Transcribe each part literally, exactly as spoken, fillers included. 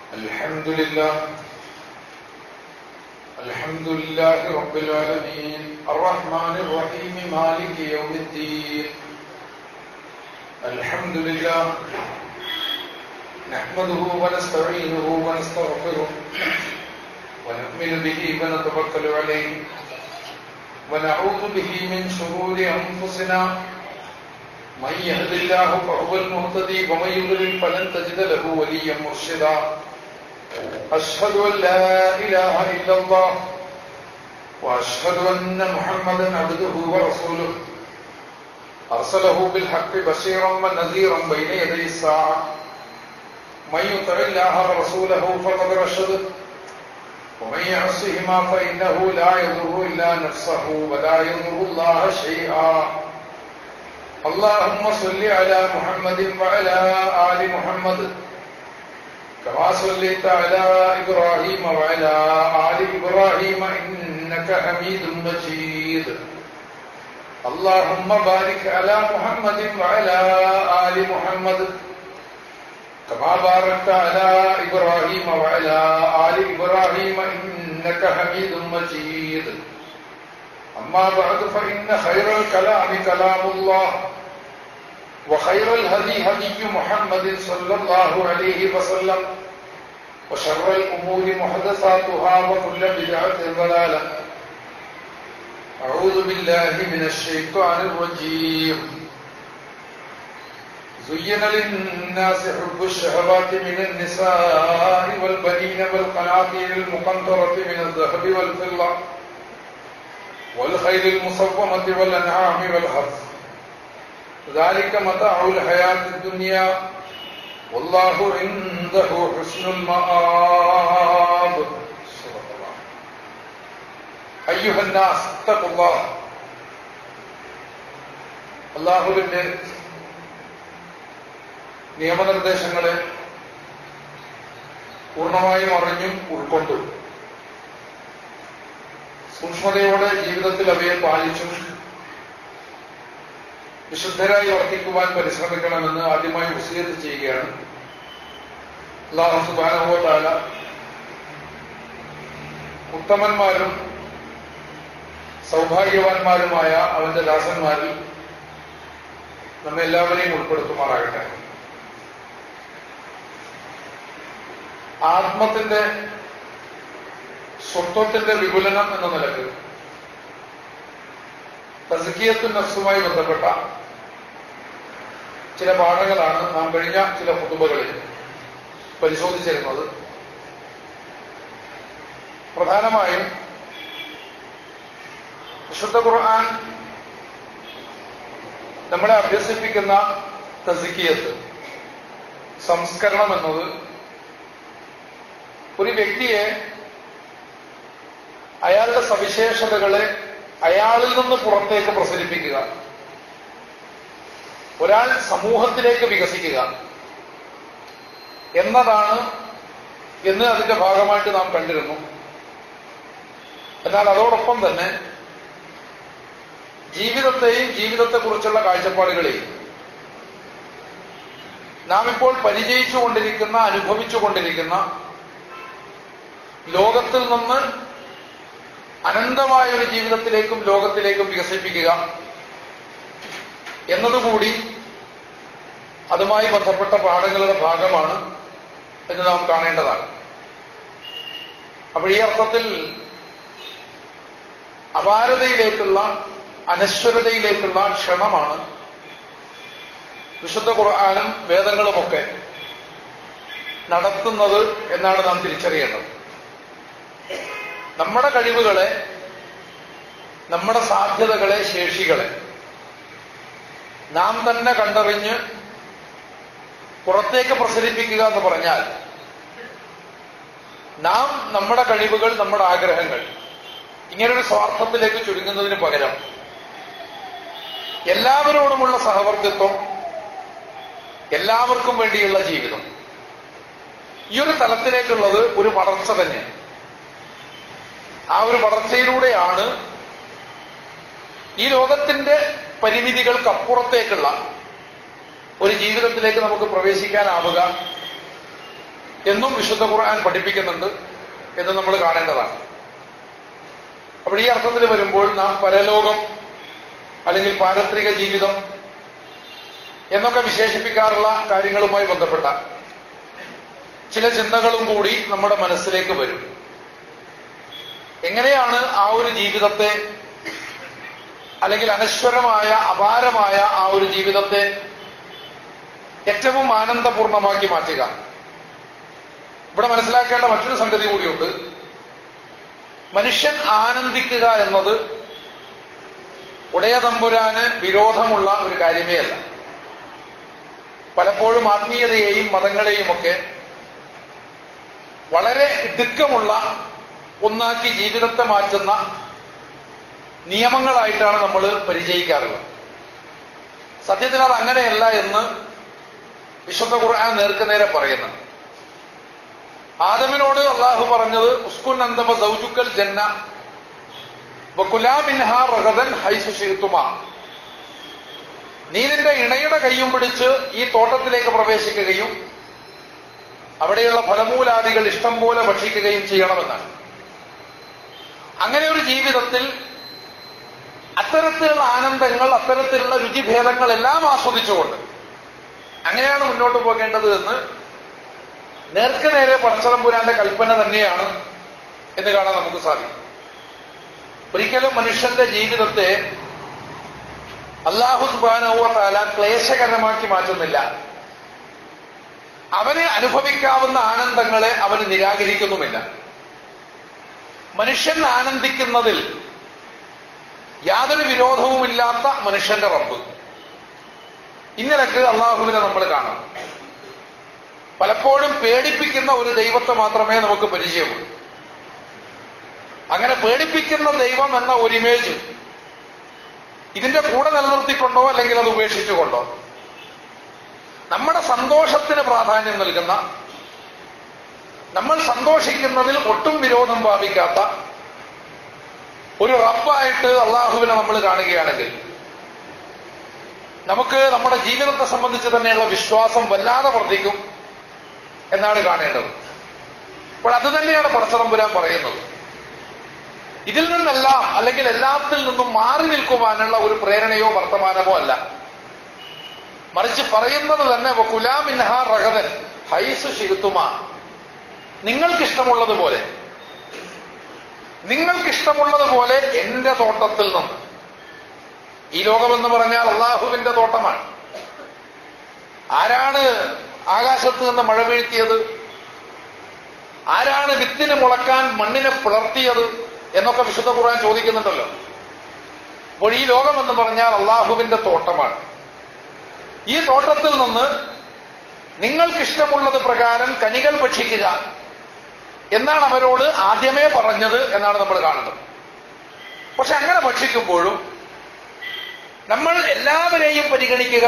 الحمد لله الحمد لله رب العالمين الرحمن الرحيم مالك يوم الدين. الحمد لله نحمده ونستعينه ونستغفره ونؤمن به ونتوكل عليه ونعوذ به من شرور أنفسنا. من يهد الله فهو المهتدي ومن يضلل فلن تجد له وليا مرشدا. أشهد أن لا إله إلا الله وأشهد أن محمدا عبده ورسوله أرسله بالحق بشيرا ونذيرا بين يدي الساعة. من يطع الله ورسوله فقد رشد ومن يعصهما فإنه لا يضر إلا نفسه ولا يضر الله شيئا. اللهم صل على محمد وعلى آل محمد كما صليت على إبراهيم وعلى آل إبراهيم إنك حميد مجيد. اللهم بارك على محمد وعلى آل محمد كما باركت على إبراهيم وعلى آل إبراهيم إنك حميد مجيد. أما بعد فإن خير الكلام كلام الله وخير الهدي هدي محمد صلى الله عليه وسلم وشر الأمور محدثاتها وكل بدعة ضلالة. أعوذ بالله من الشيطان الرجيم. زين للناس حب الشهوات من النساء والبنين والقناطير المقنطرة من الذهب والفضة والخيل المصومة والأنعام والحرث ذلك متاع الحياة الدنيا والله عنده حسن المآب. أيها الناس اتقوا الله. അല്ലാഹുവിന്റെ നിയമനിർദ്ദേശങ്ങളെ പൂർണ്ണമായും അറിഞ്ഞും ഉൾക്കൊണ്ടും സൂക്ഷ്മതയോടെ ജീവിതത്തിൽ അവയെ പാലിച്ചും വിശുദ്ധരായി വർത്തിക്കുവാൻ പരിശ്രമിക്കണമെന്ന് ആദ്യമായി വസിയത്ത് ചെയ്യുകയാണ്. അല്ലാഹു സുബ്ഹാനഹു വ തആല ഉത്തമന്മാരും സൗഭാഗ്യവാന്മാരുമായ അവന്റെ ദാസന്മാരിൽ നമ്മെ എല്ലാവരെയും ഉൾപ്പെടുത്തുമാറാകട്ടെ. ആത്മത്തിന്റെ സ്വത്വത്തിന്റെ വിപുലനം എന്ന നിലക്ക് തസ്കിയത്തുൻ നഫ്സുമായി ബന്ധപ്പെട്ട ചില പാഠങ്ങളാണ് നാം കഴിഞ്ഞ ചില ഖുതുബകളിൽ പരിശോധിച്ചിരുന്നത്. പ്രധാനമായും വിശുദ്ധ ഖുർആൻ നമ്മളെ അഭ്യസിപ്പിക്കുന്ന തസ്കിയത്ത്, സംസ്കരണം എന്നത് ഒരു വ്യക്തിയെ അയാളുടെ സവിശേഷതകളെ അയാളിൽ നിന്ന് പുറത്തേക്ക് പ്രസരിപ്പിക്കുക, ഒരാൾ സമൂഹത്തിലേക്ക് വികസിക്കുക എന്നതാണ് എന്ന് അതിന്റെ ഭാഗമായിട്ട് നാം കണ്ടിരുന്നു. എന്നാൽ അതോടൊപ്പം തന്നെ ജീവിതത്തെയും ജീവിതത്തെക്കുറിച്ചുള്ള കാഴ്ചപ്പാടുകളെയും നാം ഇപ്പോൾ പരിചയിച്ചുകൊണ്ടിരിക്കുന്ന അനുഭവിച്ചുകൊണ്ടിരിക്കുന്ന ലോകത്തിൽ നിന്ന് അനന്തമായ ഒരു ജീവിതത്തിലേക്കും ലോകത്തിലേക്കും വികസിപ്പിക്കുക എന്നതുകൂടി അതുമായി ബന്ധപ്പെട്ട പാഠങ്ങളുടെ ഭാഗമാണ് എന്ന് നാം കാണേണ്ടതാണ്. അപ്പോൾ ഈ അർത്ഥത്തിൽ അപാരതയിലേക്കുള്ള അനശ്വരതയിലേക്കുള്ള ക്ഷണമാണ് വിശുദ്ധ ഖുർആനും വേദങ്ങളുമൊക്കെ നടത്തുന്നത് എന്നാണ് നാം തിരിച്ചറിയേണ്ടത്. നമ്മുടെ കഴിവുകളെ, നമ്മുടെ സാധ്യതകളെ, ശേഷികളെ നാം തന്നെ കണ്ടറിഞ്ഞ് പുറത്തേക്ക് പ്രസരിപ്പിക്കുക എന്ന് പറഞ്ഞാൽ നാം നമ്മുടെ കഴിവുകൾ, നമ്മുടെ ആഗ്രഹങ്ങൾ ഇങ്ങനൊരു സ്വാർത്ഥത്തിലേക്ക് ചുരുങ്ങുന്നതിന് പകരം എല്ലാവരോടുമുള്ള സഹവർത്തിത്വം, എല്ലാവർക്കും വേണ്ടിയുള്ള ജീവിതം, ഈ ഒരു തലത്തിലേക്കുള്ളത് ഒരു വളർച്ച തന്നെയാണ്. ആ ഒരു വളർച്ചയിലൂടെയാണ് ഈ ലോകത്തിന്റെ പരിമിതികൾക്കപ്പുറത്തേക്കുള്ള ഒരു ജീവിതത്തിലേക്ക് നമുക്ക് പ്രവേശിക്കാനാവുക എന്നും വിശുദ്ധ ഖുർആൻ പഠിപ്പിക്കുന്നുണ്ട് എന്ന് നമ്മൾ കാണേണ്ടതാണ്. അപ്പോൾ ഈ അർത്ഥത്തിൽ വരുമ്പോൾ നാം പരലോകം അല്ലെങ്കിൽ പാരത്രിക ജീവിതം എന്നൊക്കെ വിശേഷിപ്പിക്കാറുള്ള കാര്യങ്ങളുമായി ബന്ധപ്പെട്ട ചില ചിന്തകളും കൂടി നമ്മുടെ മനസ്സിലേക്ക് വരും. എങ്ങനെയാണ് ആ ഒരു ജീവിതത്തെ, അല്ലെങ്കിൽ അനശ്വരമായ അപാരമായ ആ ഒരു ജീവിതത്തെ ഏറ്റവും ആനന്ദപൂർണമാക്കി മാറ്റുക? ഇവിടെ മനസ്സിലാക്കേണ്ട മറ്റൊരു സംഗതി കൂടിയുണ്ട്. മനുഷ്യൻ ആനന്ദിക്കുക എന്നത് ഉടയ തമ്പുരാന് വിരോധമുള്ള ഒരു കാര്യമേ അല്ല. പലപ്പോഴും ആത്മീയതയെയും മതങ്ങളെയും ഒക്കെ വളരെ ഇടുക്കമുള്ള ഒന്നാക്കി ജീവിതത്തെ മാറ്റുന്ന നിയമങ്ങളായിട്ടാണ് നമ്മൾ പരിചയിക്കാറുള്ളത്. സത്യത്തിൽ അത് അങ്ങനെയല്ല എന്ന് വിശുദ്ധ ഖുർആൻ നേർക്കുനേരെ പറയുന്നു. ആദമിനോട് അള്ളാഹു പറഞ്ഞത് ഉസ്കുൻ അന്തമ സൗജുക്കൽ ജന്ന വകുലാ മിൻഹാ റഗദൻ ഹൈസു ശിഅ്തുമാ, നീ നിന്റെ ഇണയുടെ കൈയും പിടിച്ച് ഈ തോട്ടത്തിലേക്ക് പ്രവേശിക്കുകയും അവിടെയുള്ള ഫലമൂലാദികൾ ഇഷ്ടം പോലെ ഭക്ഷിക്കുകയും ചെയ്യണമെന്നാണ്. അങ്ങനെ ഒരു ജീവിതത്തിൽ അത്തരത്തിലുള്ള ആനന്ദങ്ങൾ, അത്തരത്തിലുള്ള രുചിഭേദങ്ങൾ എല്ലാം ആസ്വദിച്ചുകൊണ്ട് അങ്ങനെയാണ് മുന്നോട്ട് പോകേണ്ടത് എന്ന് നേർക്ക് നേരെ പടച്ചതമ്പുരാന്റെ കൽപ്പന തന്നെയാണ് എന്ന് കാണാൻ നമുക്ക് സാധിക്കും. ഒരിക്കലും മനുഷ്യന്റെ ജീവിതത്തെ അല്ലാഹു സുബ്ഹാനഹു വ തആല ക്ലേശകരമാക്കി മാറ്റുന്നില്ല. അവന് അനുഭവിക്കാവുന്ന ആനന്ദങ്ങളെ അവന് നിരാകരിക്കുന്നുമില്ല. മനുഷ്യൻ ആനന്ദിക്കുന്നതിൽ യാതൊരു വിരോധവുമില്ലാത്ത മനുഷ്യന്റെ റബ്ബ്. ഇന്നലക്ക് അള്ളാഹുവിനെ നമ്മൾ കാണും. പലപ്പോഴും പേടിപ്പിക്കുന്ന ഒരു ദൈവത്തെ മാത്രമേ നമുക്ക് പരിചയമുള്ളൂ. അങ്ങനെ പേടിപ്പിക്കുന്ന ദൈവം എന്ന ഒരു ഇമേജ് ഇതിന്റെ കൂടെ നിലനിർത്തിക്കൊണ്ടോ അല്ലെങ്കിൽ അത് ഉപേക്ഷിച്ചുകൊണ്ടോ നമ്മുടെ സന്തോഷത്തിന് പ്രാധാന്യം നൽകുന്ന, നമ്മൾ സന്തോഷിക്കുന്നതിൽ ഒട്ടും വിരോധം ഭാവിക്കാത്ത ഒരു റബ്ബായിട്ട് അള്ളാഹുവിനെ നമ്മൾ കാണുകയാണെങ്കിൽ നമുക്ക് നമ്മുടെ ജീവിതത്തെ സംബന്ധിച്ച് തന്നെയുള്ള വിശ്വാസം വല്ലാതെ വർദ്ധിക്കും എന്നാണ് കാണേണ്ടത്. അപ്പോൾ അത് തന്നെയാണ് പടച്ചതമ്പുരാൻ പറയുന്നത്. ഇതിൽ നിന്നെല്ലാം അല്ലെങ്കിൽ എല്ലാത്തിൽ നിന്നും മാറി നിൽക്കുവാനുള്ള ഒരു പ്രേരണയോ വർത്തമാനമോ അല്ല, മറിച്ച് പറയുന്നത് തന്നെ വകുലാ മിൻഹാ റഗദൻ ഹൈസു ശിഅ്തുമാ, നിങ്ങൾക്കിഷ്ടമുള്ളതുപോലെ നിങ്ങൾക്കിഷ്ടമുള്ളതുപോലെ എന്റെ തോട്ടത്തിൽ നിന്ന്. ഈ ലോകമെന്ന് പറഞ്ഞാൽ അള്ളാഹുവിന്റെ തോട്ടമാണ്. ആരാണ് ആകാശത്ത് നിന്ന് മഴ വീഴ്ത്തിയത്? ആരാണ് വിത്തിന് മുളക്കാൻ മണ്ണിനെ പിളർത്തിയത് എന്നൊക്കെ വിശുദ്ധ ഖുർആൻ ചോദിക്കുന്നുണ്ടല്ലോ. അപ്പോൾ ഈ ലോകമെന്ന് പറഞ്ഞാൽ അള്ളാഹുവിന്റെ തോട്ടമാണ്. ഈ തോട്ടത്തിൽ നിന്ന് നിങ്ങൾക്കിഷ്ടമുള്ളത് പ്രകാരം കനികൾ ഭക്ഷിക്കുക എന്നാണ് അവരോട് ആദ്യമേ പറഞ്ഞത് എന്നാണ് നമ്മൾ കാണുന്നത്. പക്ഷെ അങ്ങനെ ഭക്ഷിക്കുമ്പോഴും നമ്മൾ എല്ലാവരെയും പരിഗണിക്കുക,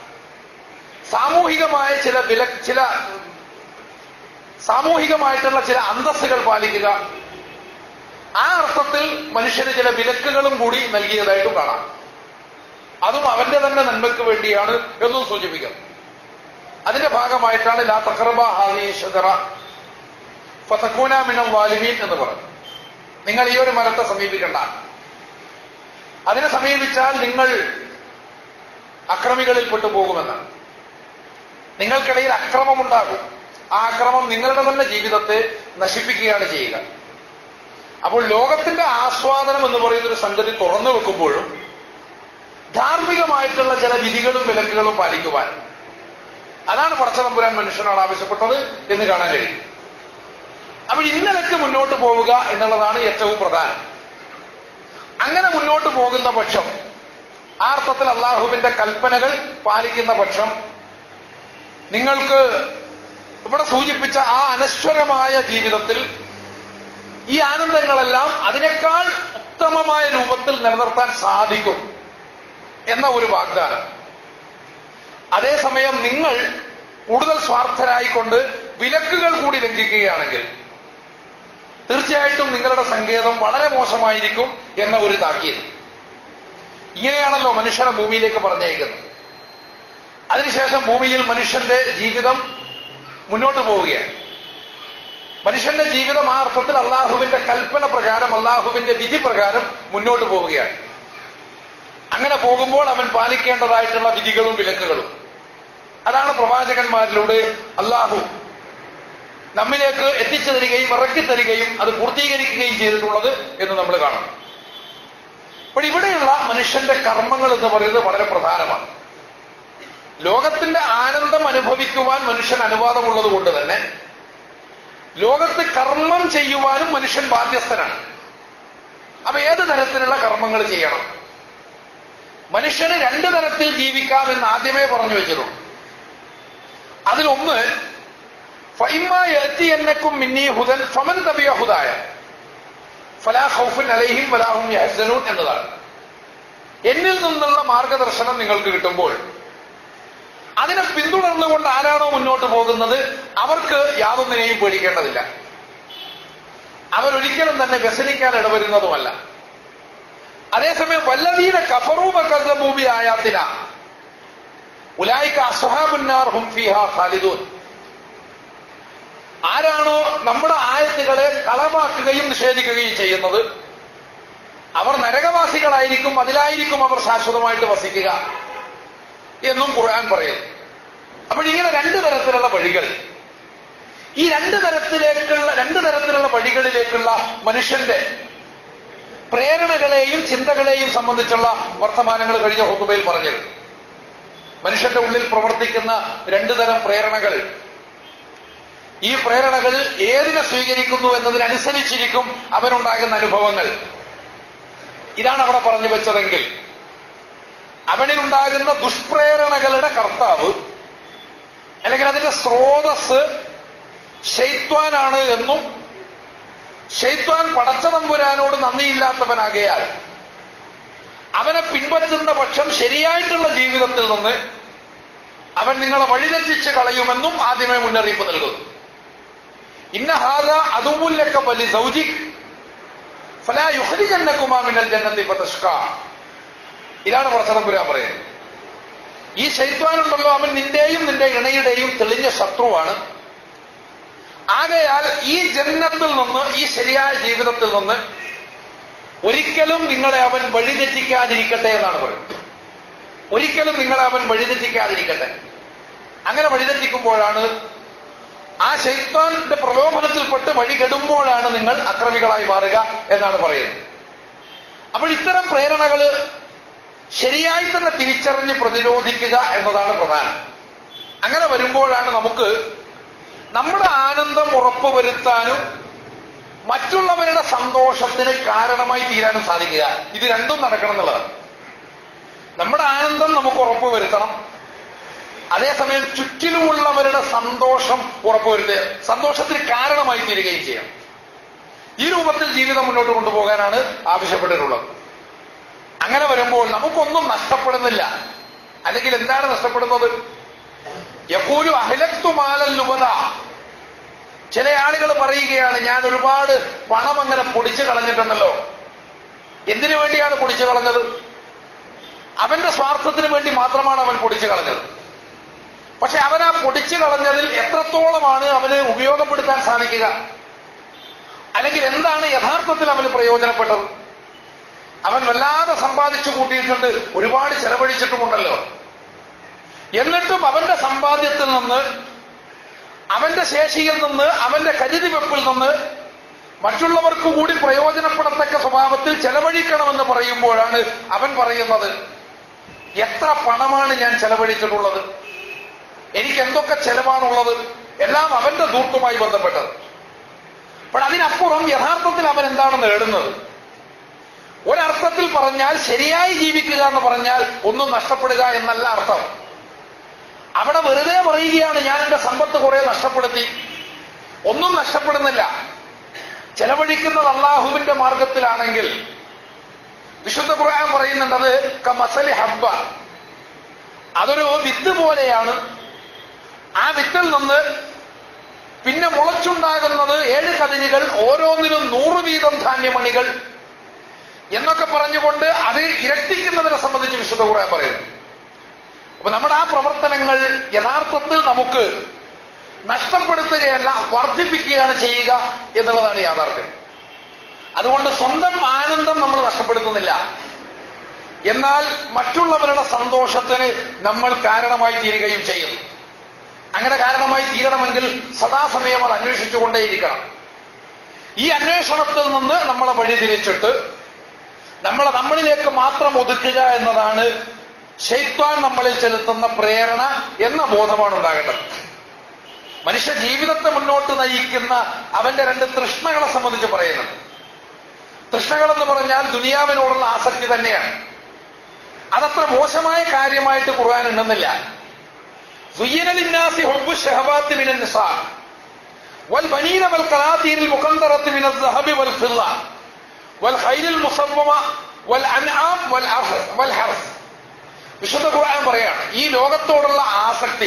സാമൂഹികമായ ചില വില ചില സാമൂഹികമായിട്ടുള്ള ചില അന്തസ്സുകൾ പാലിക്കുക, ആ അർത്ഥത്തിൽ മനുഷ്യന് ചില വിലക്കുകളും കൂടി നൽകിയതായിട്ടും കാണാം. അതും അവന്റെ തന്നെ നന്മയ്ക്ക് വേണ്ടിയാണ് എന്നും സൂചിപ്പിക്കുന്നു. അതിന്റെ ഭാഗമായിട്ടാണ് ലാ തഖറബ ഹാദിഹി ശജറ ഫതകൂന മിനൽ വാലിമീൻ എന്ന് പറഞ്ഞു. നിങ്ങൾ ഈ ഒരു മരത്തെ സമീപിക്കണ്ട, അതിനെ സമീപിച്ചാൽ നിങ്ങൾ അക്രമികളിൽ പെട്ടുപോകുമെന്നാണ്. നിങ്ങൾക്കിടയിൽ അക്രമമുണ്ടാകും. ആ അക്രമം നിങ്ങളുടെ തന്നെ ജീവിതത്തെ നശിപ്പിക്കുകയാണ് ചെയ്യുക. അപ്പോൾ ലോകത്തിന്റെ ആസ്വാദനം എന്ന് പറയുന്നൊരു സംഗതി തുറന്നു വെക്കുമ്പോഴും ധാർമ്മികമായിട്ടുള്ള ചില വിധികളും വിലക്കുകളും പാലിക്കുവാൻ, അതാണ് പടച്ചതമ്പുരാൻ മനുഷ്യനോട് ആവശ്യപ്പെട്ടത് എന്ന് കാണാൻ കഴിയും. അപ്പോൾ ഇന്നലേക്ക് മുന്നോട്ട് പോവുക എന്നുള്ളതാണ് ഏറ്റവും പ്രധാനം. അങ്ങനെ മുന്നോട്ട് പോകുന്ന പക്ഷം, ആ അർത്ഥത്തിൽ അള്ളാഹുവിന്റെ കൽപ്പനകൾ പാലിക്കുന്ന പക്ഷം, നിങ്ങൾക്ക് ഇവിടെ സൂചിപ്പിച്ച ആ അനശ്വരമായ ജീവിതത്തിൽ ഈ ആനന്ദങ്ങളെല്ലാം അതിനേക്കാൾ ഉത്തമമായ രൂപത്തിൽ നിലനിർത്താൻ സാധിക്കും എന്ന ഒരു വാഗ്ദാനം. അതേസമയം നിങ്ങൾ കൂടുതൽ സ്വാർത്ഥരായിക്കൊണ്ട് വിലക്കുകൾ കൂടി ലംഘിക്കുകയാണെങ്കിൽ തീർച്ചയായിട്ടും നിങ്ങളുടെ സങ്കേതം വളരെ മോശമായിരിക്കും എന്ന ഒരു താക്കീത്. ഇങ്ങനെയാണല്ലോ മനുഷ്യനെ ഭൂമിയിലേക്ക് പറഞ്ഞയക്കുന്നത്. അതിനുശേഷം ഭൂമിയിൽ മനുഷ്യന്റെ ജീവിതം മുന്നോട്ട് പോവുകയാണ്. മനുഷ്യന്റെ ജീവിതം ആ അർത്ഥത്തിൽ അള്ളാഹുവിന്റെ കൽപ്പന പ്രകാരം, അള്ളാഹുവിന്റെ വിധി പ്രകാരം മുന്നോട്ട് പോവുകയാണ്. അങ്ങനെ പോകുമ്പോൾ അവൻ പാലിക്കേണ്ടതായിട്ടുള്ള വിധികളും വിലക്കുകളും, അതാണ് പ്രവാചകന്മാരിലൂടെ അള്ളാഹു നമ്മിലേക്ക് എത്തിച്ചു തരികയും ഇറക്കി തരികയും അത് പൂർത്തീകരിക്കുകയും ചെയ്തിട്ടുള്ളത് എന്ന് നമ്മൾ കാണും. അപ്പോൾ ഇവിടെയുള്ള മനുഷ്യന്റെ കർമ്മങ്ങൾ എന്ന് പറയുന്നത് വളരെ പ്രധാനമാണ്. ലോകത്തിന്റെ ആനന്ദം അനുഭവിക്കുവാൻ മനുഷ്യൻ അനുവാദമുള്ളത് കൊണ്ട് തന്നെ ലോകത്ത് കർമ്മം ചെയ്യുവാനും മനുഷ്യൻ ബാധ്യസ്ഥനാണ്. അപ്പൊ ഏത് തരത്തിലുള്ള കർമ്മങ്ങൾ ചെയ്യണം? മനുഷ്യന് രണ്ടു തരത്തിൽ ജീവിക്കാമെന്ന് ആദ്യമേ പറഞ്ഞു വെച്ചിട്ടുണ്ട്. അതിലൊന്ന് ഫഇമ്മാ യഅതിയന്നകും മിന്നീ ഹുദൻ ഫമൻ തബിഅ ഹുദായ ഫലാ ഖൗഫുൻ അലൈഹിം വലാ ഹും യഹ്സനൂൻ എന്നതാണ്. എന്നിൽ നിന്നുള്ള മാർഗദർശനം നിങ്ങൾക്ക് കിട്ടുമ്പോൾ അതിനെ പിന്തുടർന്നുകൊണ്ട് ആരാണോ മുന്നോട്ട് പോകുന്നത് അവർക്ക് യാതൊന്നിനെയും പേടിക്കേണ്ടതില്ല. അവരൊരിക്കലും തന്നെ വ്യസനിക്കാൻ ഇടവരുന്നതുമല്ല. അതേസമയം വല്ലദീന കഫറൂ വകദ്ദബൂ ബിആയാതിനാ ഉലൈക അസ്ഹാബുന്നാർ ഹും ഫീഹാ ഖാലിദൂൻ. ആരാണോ നമ്മുടെ ആയത്തുകളെ കളവാക്കുകയും നിഷേധിക്കുകയും ചെയ്യുന്നത് അവർ നരകവാസികളായിരിക്കും, അതിലായിരിക്കും അവർ ശാശ്വതമായിട്ട് വസിക്കുക എന്നും ഖുർആൻ പറയുന്നു. അപ്പോൾ ഇങ്ങനെ രണ്ടു തരത്തിലുള്ള വഴികൾ, ഈ രണ്ടു തരത്തിലേക്കുള്ള രണ്ടു തരത്തിലുള്ള വഴികളിലേക്കുള്ള മനുഷ്യന്റെ പ്രേരണകളെയും ചിന്തകളെയും സംബന്ധിച്ചുള്ള വർത്തമാനങ്ങൾ കഴിഞ്ഞ ഹുതുബയിൽ പറഞ്ഞിരുന്നു. മനുഷ്യന്റെ ഉള്ളിൽ പ്രവർത്തിക്കുന്ന രണ്ടു തരം പ്രേരണകൾ, ഈ പ്രേരണകൾ ഏതിനെ സ്വീകരിക്കുന്നു എന്നതിനനുസരിച്ചിരിക്കും അവനുണ്ടാകുന്ന അനുഭവങ്ങൾ. ഇതാണ് അവിടെ പറഞ്ഞു വെച്ചതെങ്കിൽ അവനിലുണ്ടാകുന്ന ദുഷ്പ്രേരണകളുടെ കർത്താവ് അല്ലെങ്കിൽ അതിന്റെ സ്രോതസ് ശൈത്വാനാണ് എന്നും ശൈത്വാൻ പടച്ച തമ്പുരാനോട് നന്ദിയില്ലാത്തവനാകയാൽ അവനെ പിൻപറ്റുന്ന പക്ഷം ശരിയായിട്ടുള്ള ജീവിതത്തിൽ നിന്ന് അവൻ നിങ്ങളെ വഴിതെറ്റിച്ച് കളയുമെന്നും ആദ്യമേ മുന്നറിയിപ്പ് നൽകുന്നു. ഇന്ന ഹാദാ അദുവുല്ലക വലി സൗജിക് ഫലാ യുഖ്രിജന്നകുമാ മിനൽ ജന്നതി ഫതഷ്ഖാ. ഇതാണ് പടച്ച തമ്പുരാൻ പറയുന്നത്. ഈ ശൈത്വാനുണ്ടല്ലോ, അവൻ നിന്റെയും നിന്റെ ഇണയുടെയും തെളിഞ്ഞ ശത്രുവാണ്. ആകയാൽ ഈ ജന്നത്തിൽ നിന്ന്, ഈ ശരിയായ ജീവിതത്തിൽ നിന്ന് ഒരിക്കലും നിങ്ങളെ അവൻ വഴിതെറ്റിക്കാതിരിക്കട്ടെ എന്നാണ് പറയുന്നത്. ഒരിക്കലും നിങ്ങളെ അവൻ വഴിതെറ്റിക്കാതിരിക്കട്ടെ. അങ്ങനെ വഴിതെറ്റിക്കുമ്പോഴാണ്, ആ ശൈത്താന്റെ പ്രലോഭനത്തിൽപ്പെട്ട് വഴി കെടുമ്പോഴാണ് നിങ്ങൾ അക്രമികളായി മാറുക എന്നാണ് പറയുന്നത്. അപ്പോൾ ഇത്തരം പ്രേരണകള് ശരിയായി തന്നെ തിരിച്ചറിഞ്ഞ് പ്രതിരോധിക്കുക എന്നതാണ് പ്രധാനം. അങ്ങനെ വരുമ്പോഴാണ് നമുക്ക് നമ്മുടെ ആനന്ദം ഉറപ്പുവരുത്താനും മറ്റുള്ളവരുടെ സന്തോഷത്തിന് കാരണമായി തീരാനും സാധിക്കുക. ഇത് രണ്ടും നടക്കണം എന്നുള്ളതാണ്. നമ്മുടെ ആനന്ദം നമുക്ക് ഉറപ്പുവരുത്തണം, അതേസമയം ചുറ്റിലുമുള്ളവരുടെ സന്തോഷം ഉറപ്പുവരുത്തുക, സന്തോഷത്തിന് കാരണമായി തീരുകയും ചെയ്യണം. ഈ രൂപത്തിൽ ജീവിതം മുന്നോട്ട് കൊണ്ടുപോകാനാണ് ആവശ്യപ്പെട്ടിട്ടുള്ളത്. അങ്ങനെ വരുമ്പോൾ നമുക്കൊന്നും നഷ്ടപ്പെടുന്നില്ല. അല്ലെങ്കിൽ എന്താണ് നഷ്ടപ്പെടുന്നത്? യഖൂലു അഹ്ലക്തു മാലൽ ലുബദ. ചില ആളുകൾ പറയുകയാണ്, ഞാൻ ഒരുപാട് പണം അങ്ങനെ പൊടിച്ചു കളഞ്ഞിട്ടുണ്ടല്ലോ. എന്തിനു വേണ്ടിയാണ് പൊടിച്ചു കളഞ്ഞത്? അവന്റെ സ്വാർത്ഥത്തിന് വേണ്ടി മാത്രമാണ് അവൻ പൊടിച്ചു കളഞ്ഞത്. പക്ഷെ അവൻ ആ പൊടിച്ചു കളഞ്ഞതിൽ എത്രത്തോളമാണ് അവന് ഉപയോഗപ്പെടുത്താൻ സാധിക്കുക? അല്ലെങ്കിൽ എന്താണ് യഥാർത്ഥത്തിൽ അവന് പ്രയോജനപ്പെട്ടത്? അവൻ വല്ലാതെ സമ്പാദിച്ചു കൂട്ടിയിട്ടുണ്ട്, ഒരുപാട് ചെലവഴിച്ചിട്ടുമുണ്ടല്ലോ. എന്നിട്ടും അവന്റെ സമ്പാദ്യത്തിൽ നിന്ന്, അവന്റെ ശേഷിയിൽ നിന്ന്, അവന്റെ കരുതി വെപ്പിൽ നിന്ന് മറ്റുള്ളവർക്ക് കൂടി പ്രയോജനപ്പെടത്തക്ക സ്വഭാവത്തിൽ ചെലവഴിക്കണമെന്ന് പറയുമ്പോഴാണ് അവൻ പറയുന്നത്, എത്ര പണമാണ് ഞാൻ ചെലവഴിച്ചിട്ടുള്ളത്, എനിക്ക് എന്തൊക്കെ ചെലവാണുള്ളത്, എല്ലാം അവന്റെ ധൂർത്തുമായി ബന്ധപ്പെട്ടത്. അപ്പോൾ അതിനപ്പുറം യഥാർത്ഥത്തിൽ അവൻ എന്താണ് നേടുന്നത്? ഒരർത്ഥത്തിൽ പറഞ്ഞാൽ ശരിയായി ജീവിക്കുക എന്ന് പറഞ്ഞാൽ ഒന്നും നഷ്ടപ്പെടുക എന്നല്ല അർത്ഥം. അവിടെ വെറുതെ പറയുകയാണ്, ഞാൻ എന്റെ സമ്പത്ത് കുറെ നഷ്ടപ്പെടുത്തി. ഒന്നും നഷ്ടപ്പെടുന്നില്ല. ചെലവഴിക്കുന്നത് അള്ളാഹുവിന്റെ മാർഗത്തിലാണെങ്കിൽ വിശുദ്ധ ഖുർആൻ പറയുന്നുണ്ടത് കമസലി ഹബ്ബ, അതൊരു വിത്ത് പോലെയാണ്. ആ വിത്തിൽ നിന്ന് പിന്നെ മുളച്ചുണ്ടാകുന്നത് ഏഴ് കതിരുകൾ, ഓരോന്നിനും നൂറ് വീതം ധാന്യമണികൾ എന്നൊക്കെ പറഞ്ഞുകൊണ്ട് അത് ഇരട്ടിക്കുന്നതിനെ സംബന്ധിച്ച് വിശുദ്ധ ഖുർആൻ പറയുന്നു. അപ്പൊ നമ്മുടെ ആ പ്രവർത്തനങ്ങൾ യഥാർത്ഥത്തിൽ നമുക്ക് നഷ്ടപ്പെടുത്തുകയല്ല, വർദ്ധിപ്പിക്കുകയാണ് ചെയ്യുക എന്നുള്ളതാണ് യാഥാർത്ഥ്യം. അതുകൊണ്ട് സ്വന്തം ആനന്ദം നമ്മൾ നഷ്ടപ്പെടുത്തുന്നില്ല, എന്നാൽ മറ്റുള്ളവരുടെ സന്തോഷത്തിന് നമ്മൾ കാരണമായി തീരുകയും ചെയ്യുന്നു. അങ്ങനെ കാരണമായി തീരണമെങ്കിൽ സദാസമയം അത് അന്വേഷിച്ചുകൊണ്ടേയിരിക്കണം. ഈ അന്വേഷണത്തിൽ നിന്ന് നമ്മളെ വഴിതിരിച്ചിട്ട് നമ്മളെ നമ്മളിലേക്ക് മാത്രം ഒതുക്കുക എന്നതാണ് ശൈത്താൻ നമ്മളിൽ ചെലുത്തുന്ന പ്രേരണ എന്ന ബോധമാണ് ഉണ്ടാകേണ്ടത്. മനുഷ്യ ജീവിതത്തെ മുന്നോട്ട് നയിക്കുന്ന അവന്റെ രണ്ട് തൃഷ്ണകളെ സംബന്ധിച്ച് പറയുന്നുണ്ട്. തൃഷ്ണകളെന്ന് പറഞ്ഞാൽ ദുനിയാവിനോടുള്ള ആസക്തി തന്നെയാണ്. അതത്ര മോശമായ കാര്യമായിട്ട് ഖുർആൻ എണ്ണുന്നില്ല. സുയ്യിന ലിന്നാസി ഹുബ്ബു ശഹവാത്തി മിനൻ നിസാ വൽ ബനീന വൽ ഖനാതീരിൽ മുഖന്തറത്തി മിനൽ ദഹബി വൽ ഫിദ്ദ വൽ ഖൈലിൽ മുസവ്വമ വൽ അൻആം വൽ വൽ ഹർസ്. വിശുദ്ധ ഖുർആൻ പറയാണ്, ഈ ലോകത്തോടുള്ള ആസക്തി,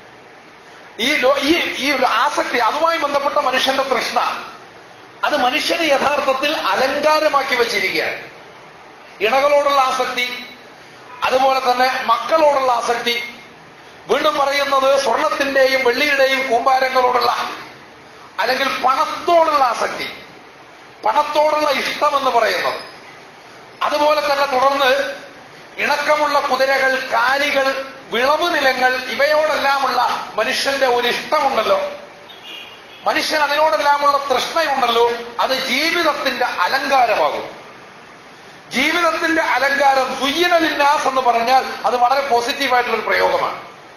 ഈ ഈ ആസക്തി, അതുമായി ബന്ധപ്പെട്ട മനുഷ്യന്റെ തൃഷ്ണ, അത് മനുഷ്യനെ യഥാർത്ഥത്തിൽ അലങ്കാരമാക്കി വെച്ചിരിക്കുകയാണ്. ഇണകളോടുള്ള ആസക്തി, അതുപോലെ തന്നെ മക്കളോടുള്ള ആസക്തി, വീണ്ടും പറയുന്നത് സ്വർണത്തിന്റെയും വെള്ളിയുടെയും കൂമ്പാരങ്ങളോടുള്ള അല്ലെങ്കിൽ പണത്തോടുള്ള ആസക്തി, പണത്തോടുള്ള ഇഷ്ടമെന്ന് പറയുന്നത്. അതുപോലെ തന്നെ തുടർന്ന് ഇണക്കമുള്ള കുതിരകൾ, കാലികൾ, വിളവ് നിലങ്ങൾ, ഇവയോടെല്ലാമുള്ള മനുഷ്യന്റെ ഒരു ഇഷ്ടമുണ്ടല്ലോ, മനുഷ്യൻ അതിനോടെല്ലാമുള്ള തൃഷ്ണയുണ്ടല്ലോ, അത് ജീവിതത്തിന്റെ അലങ്കാരമാകും. ജീവിതത്തിന്റെ അലങ്കാരം സുയ്യിന ലിന്നാസ് എന്ന് പറഞ്ഞാൽ അത് വളരെ പോസിറ്റീവായിട്ടുള്ളൊരു പ്രയോഗമാണ്.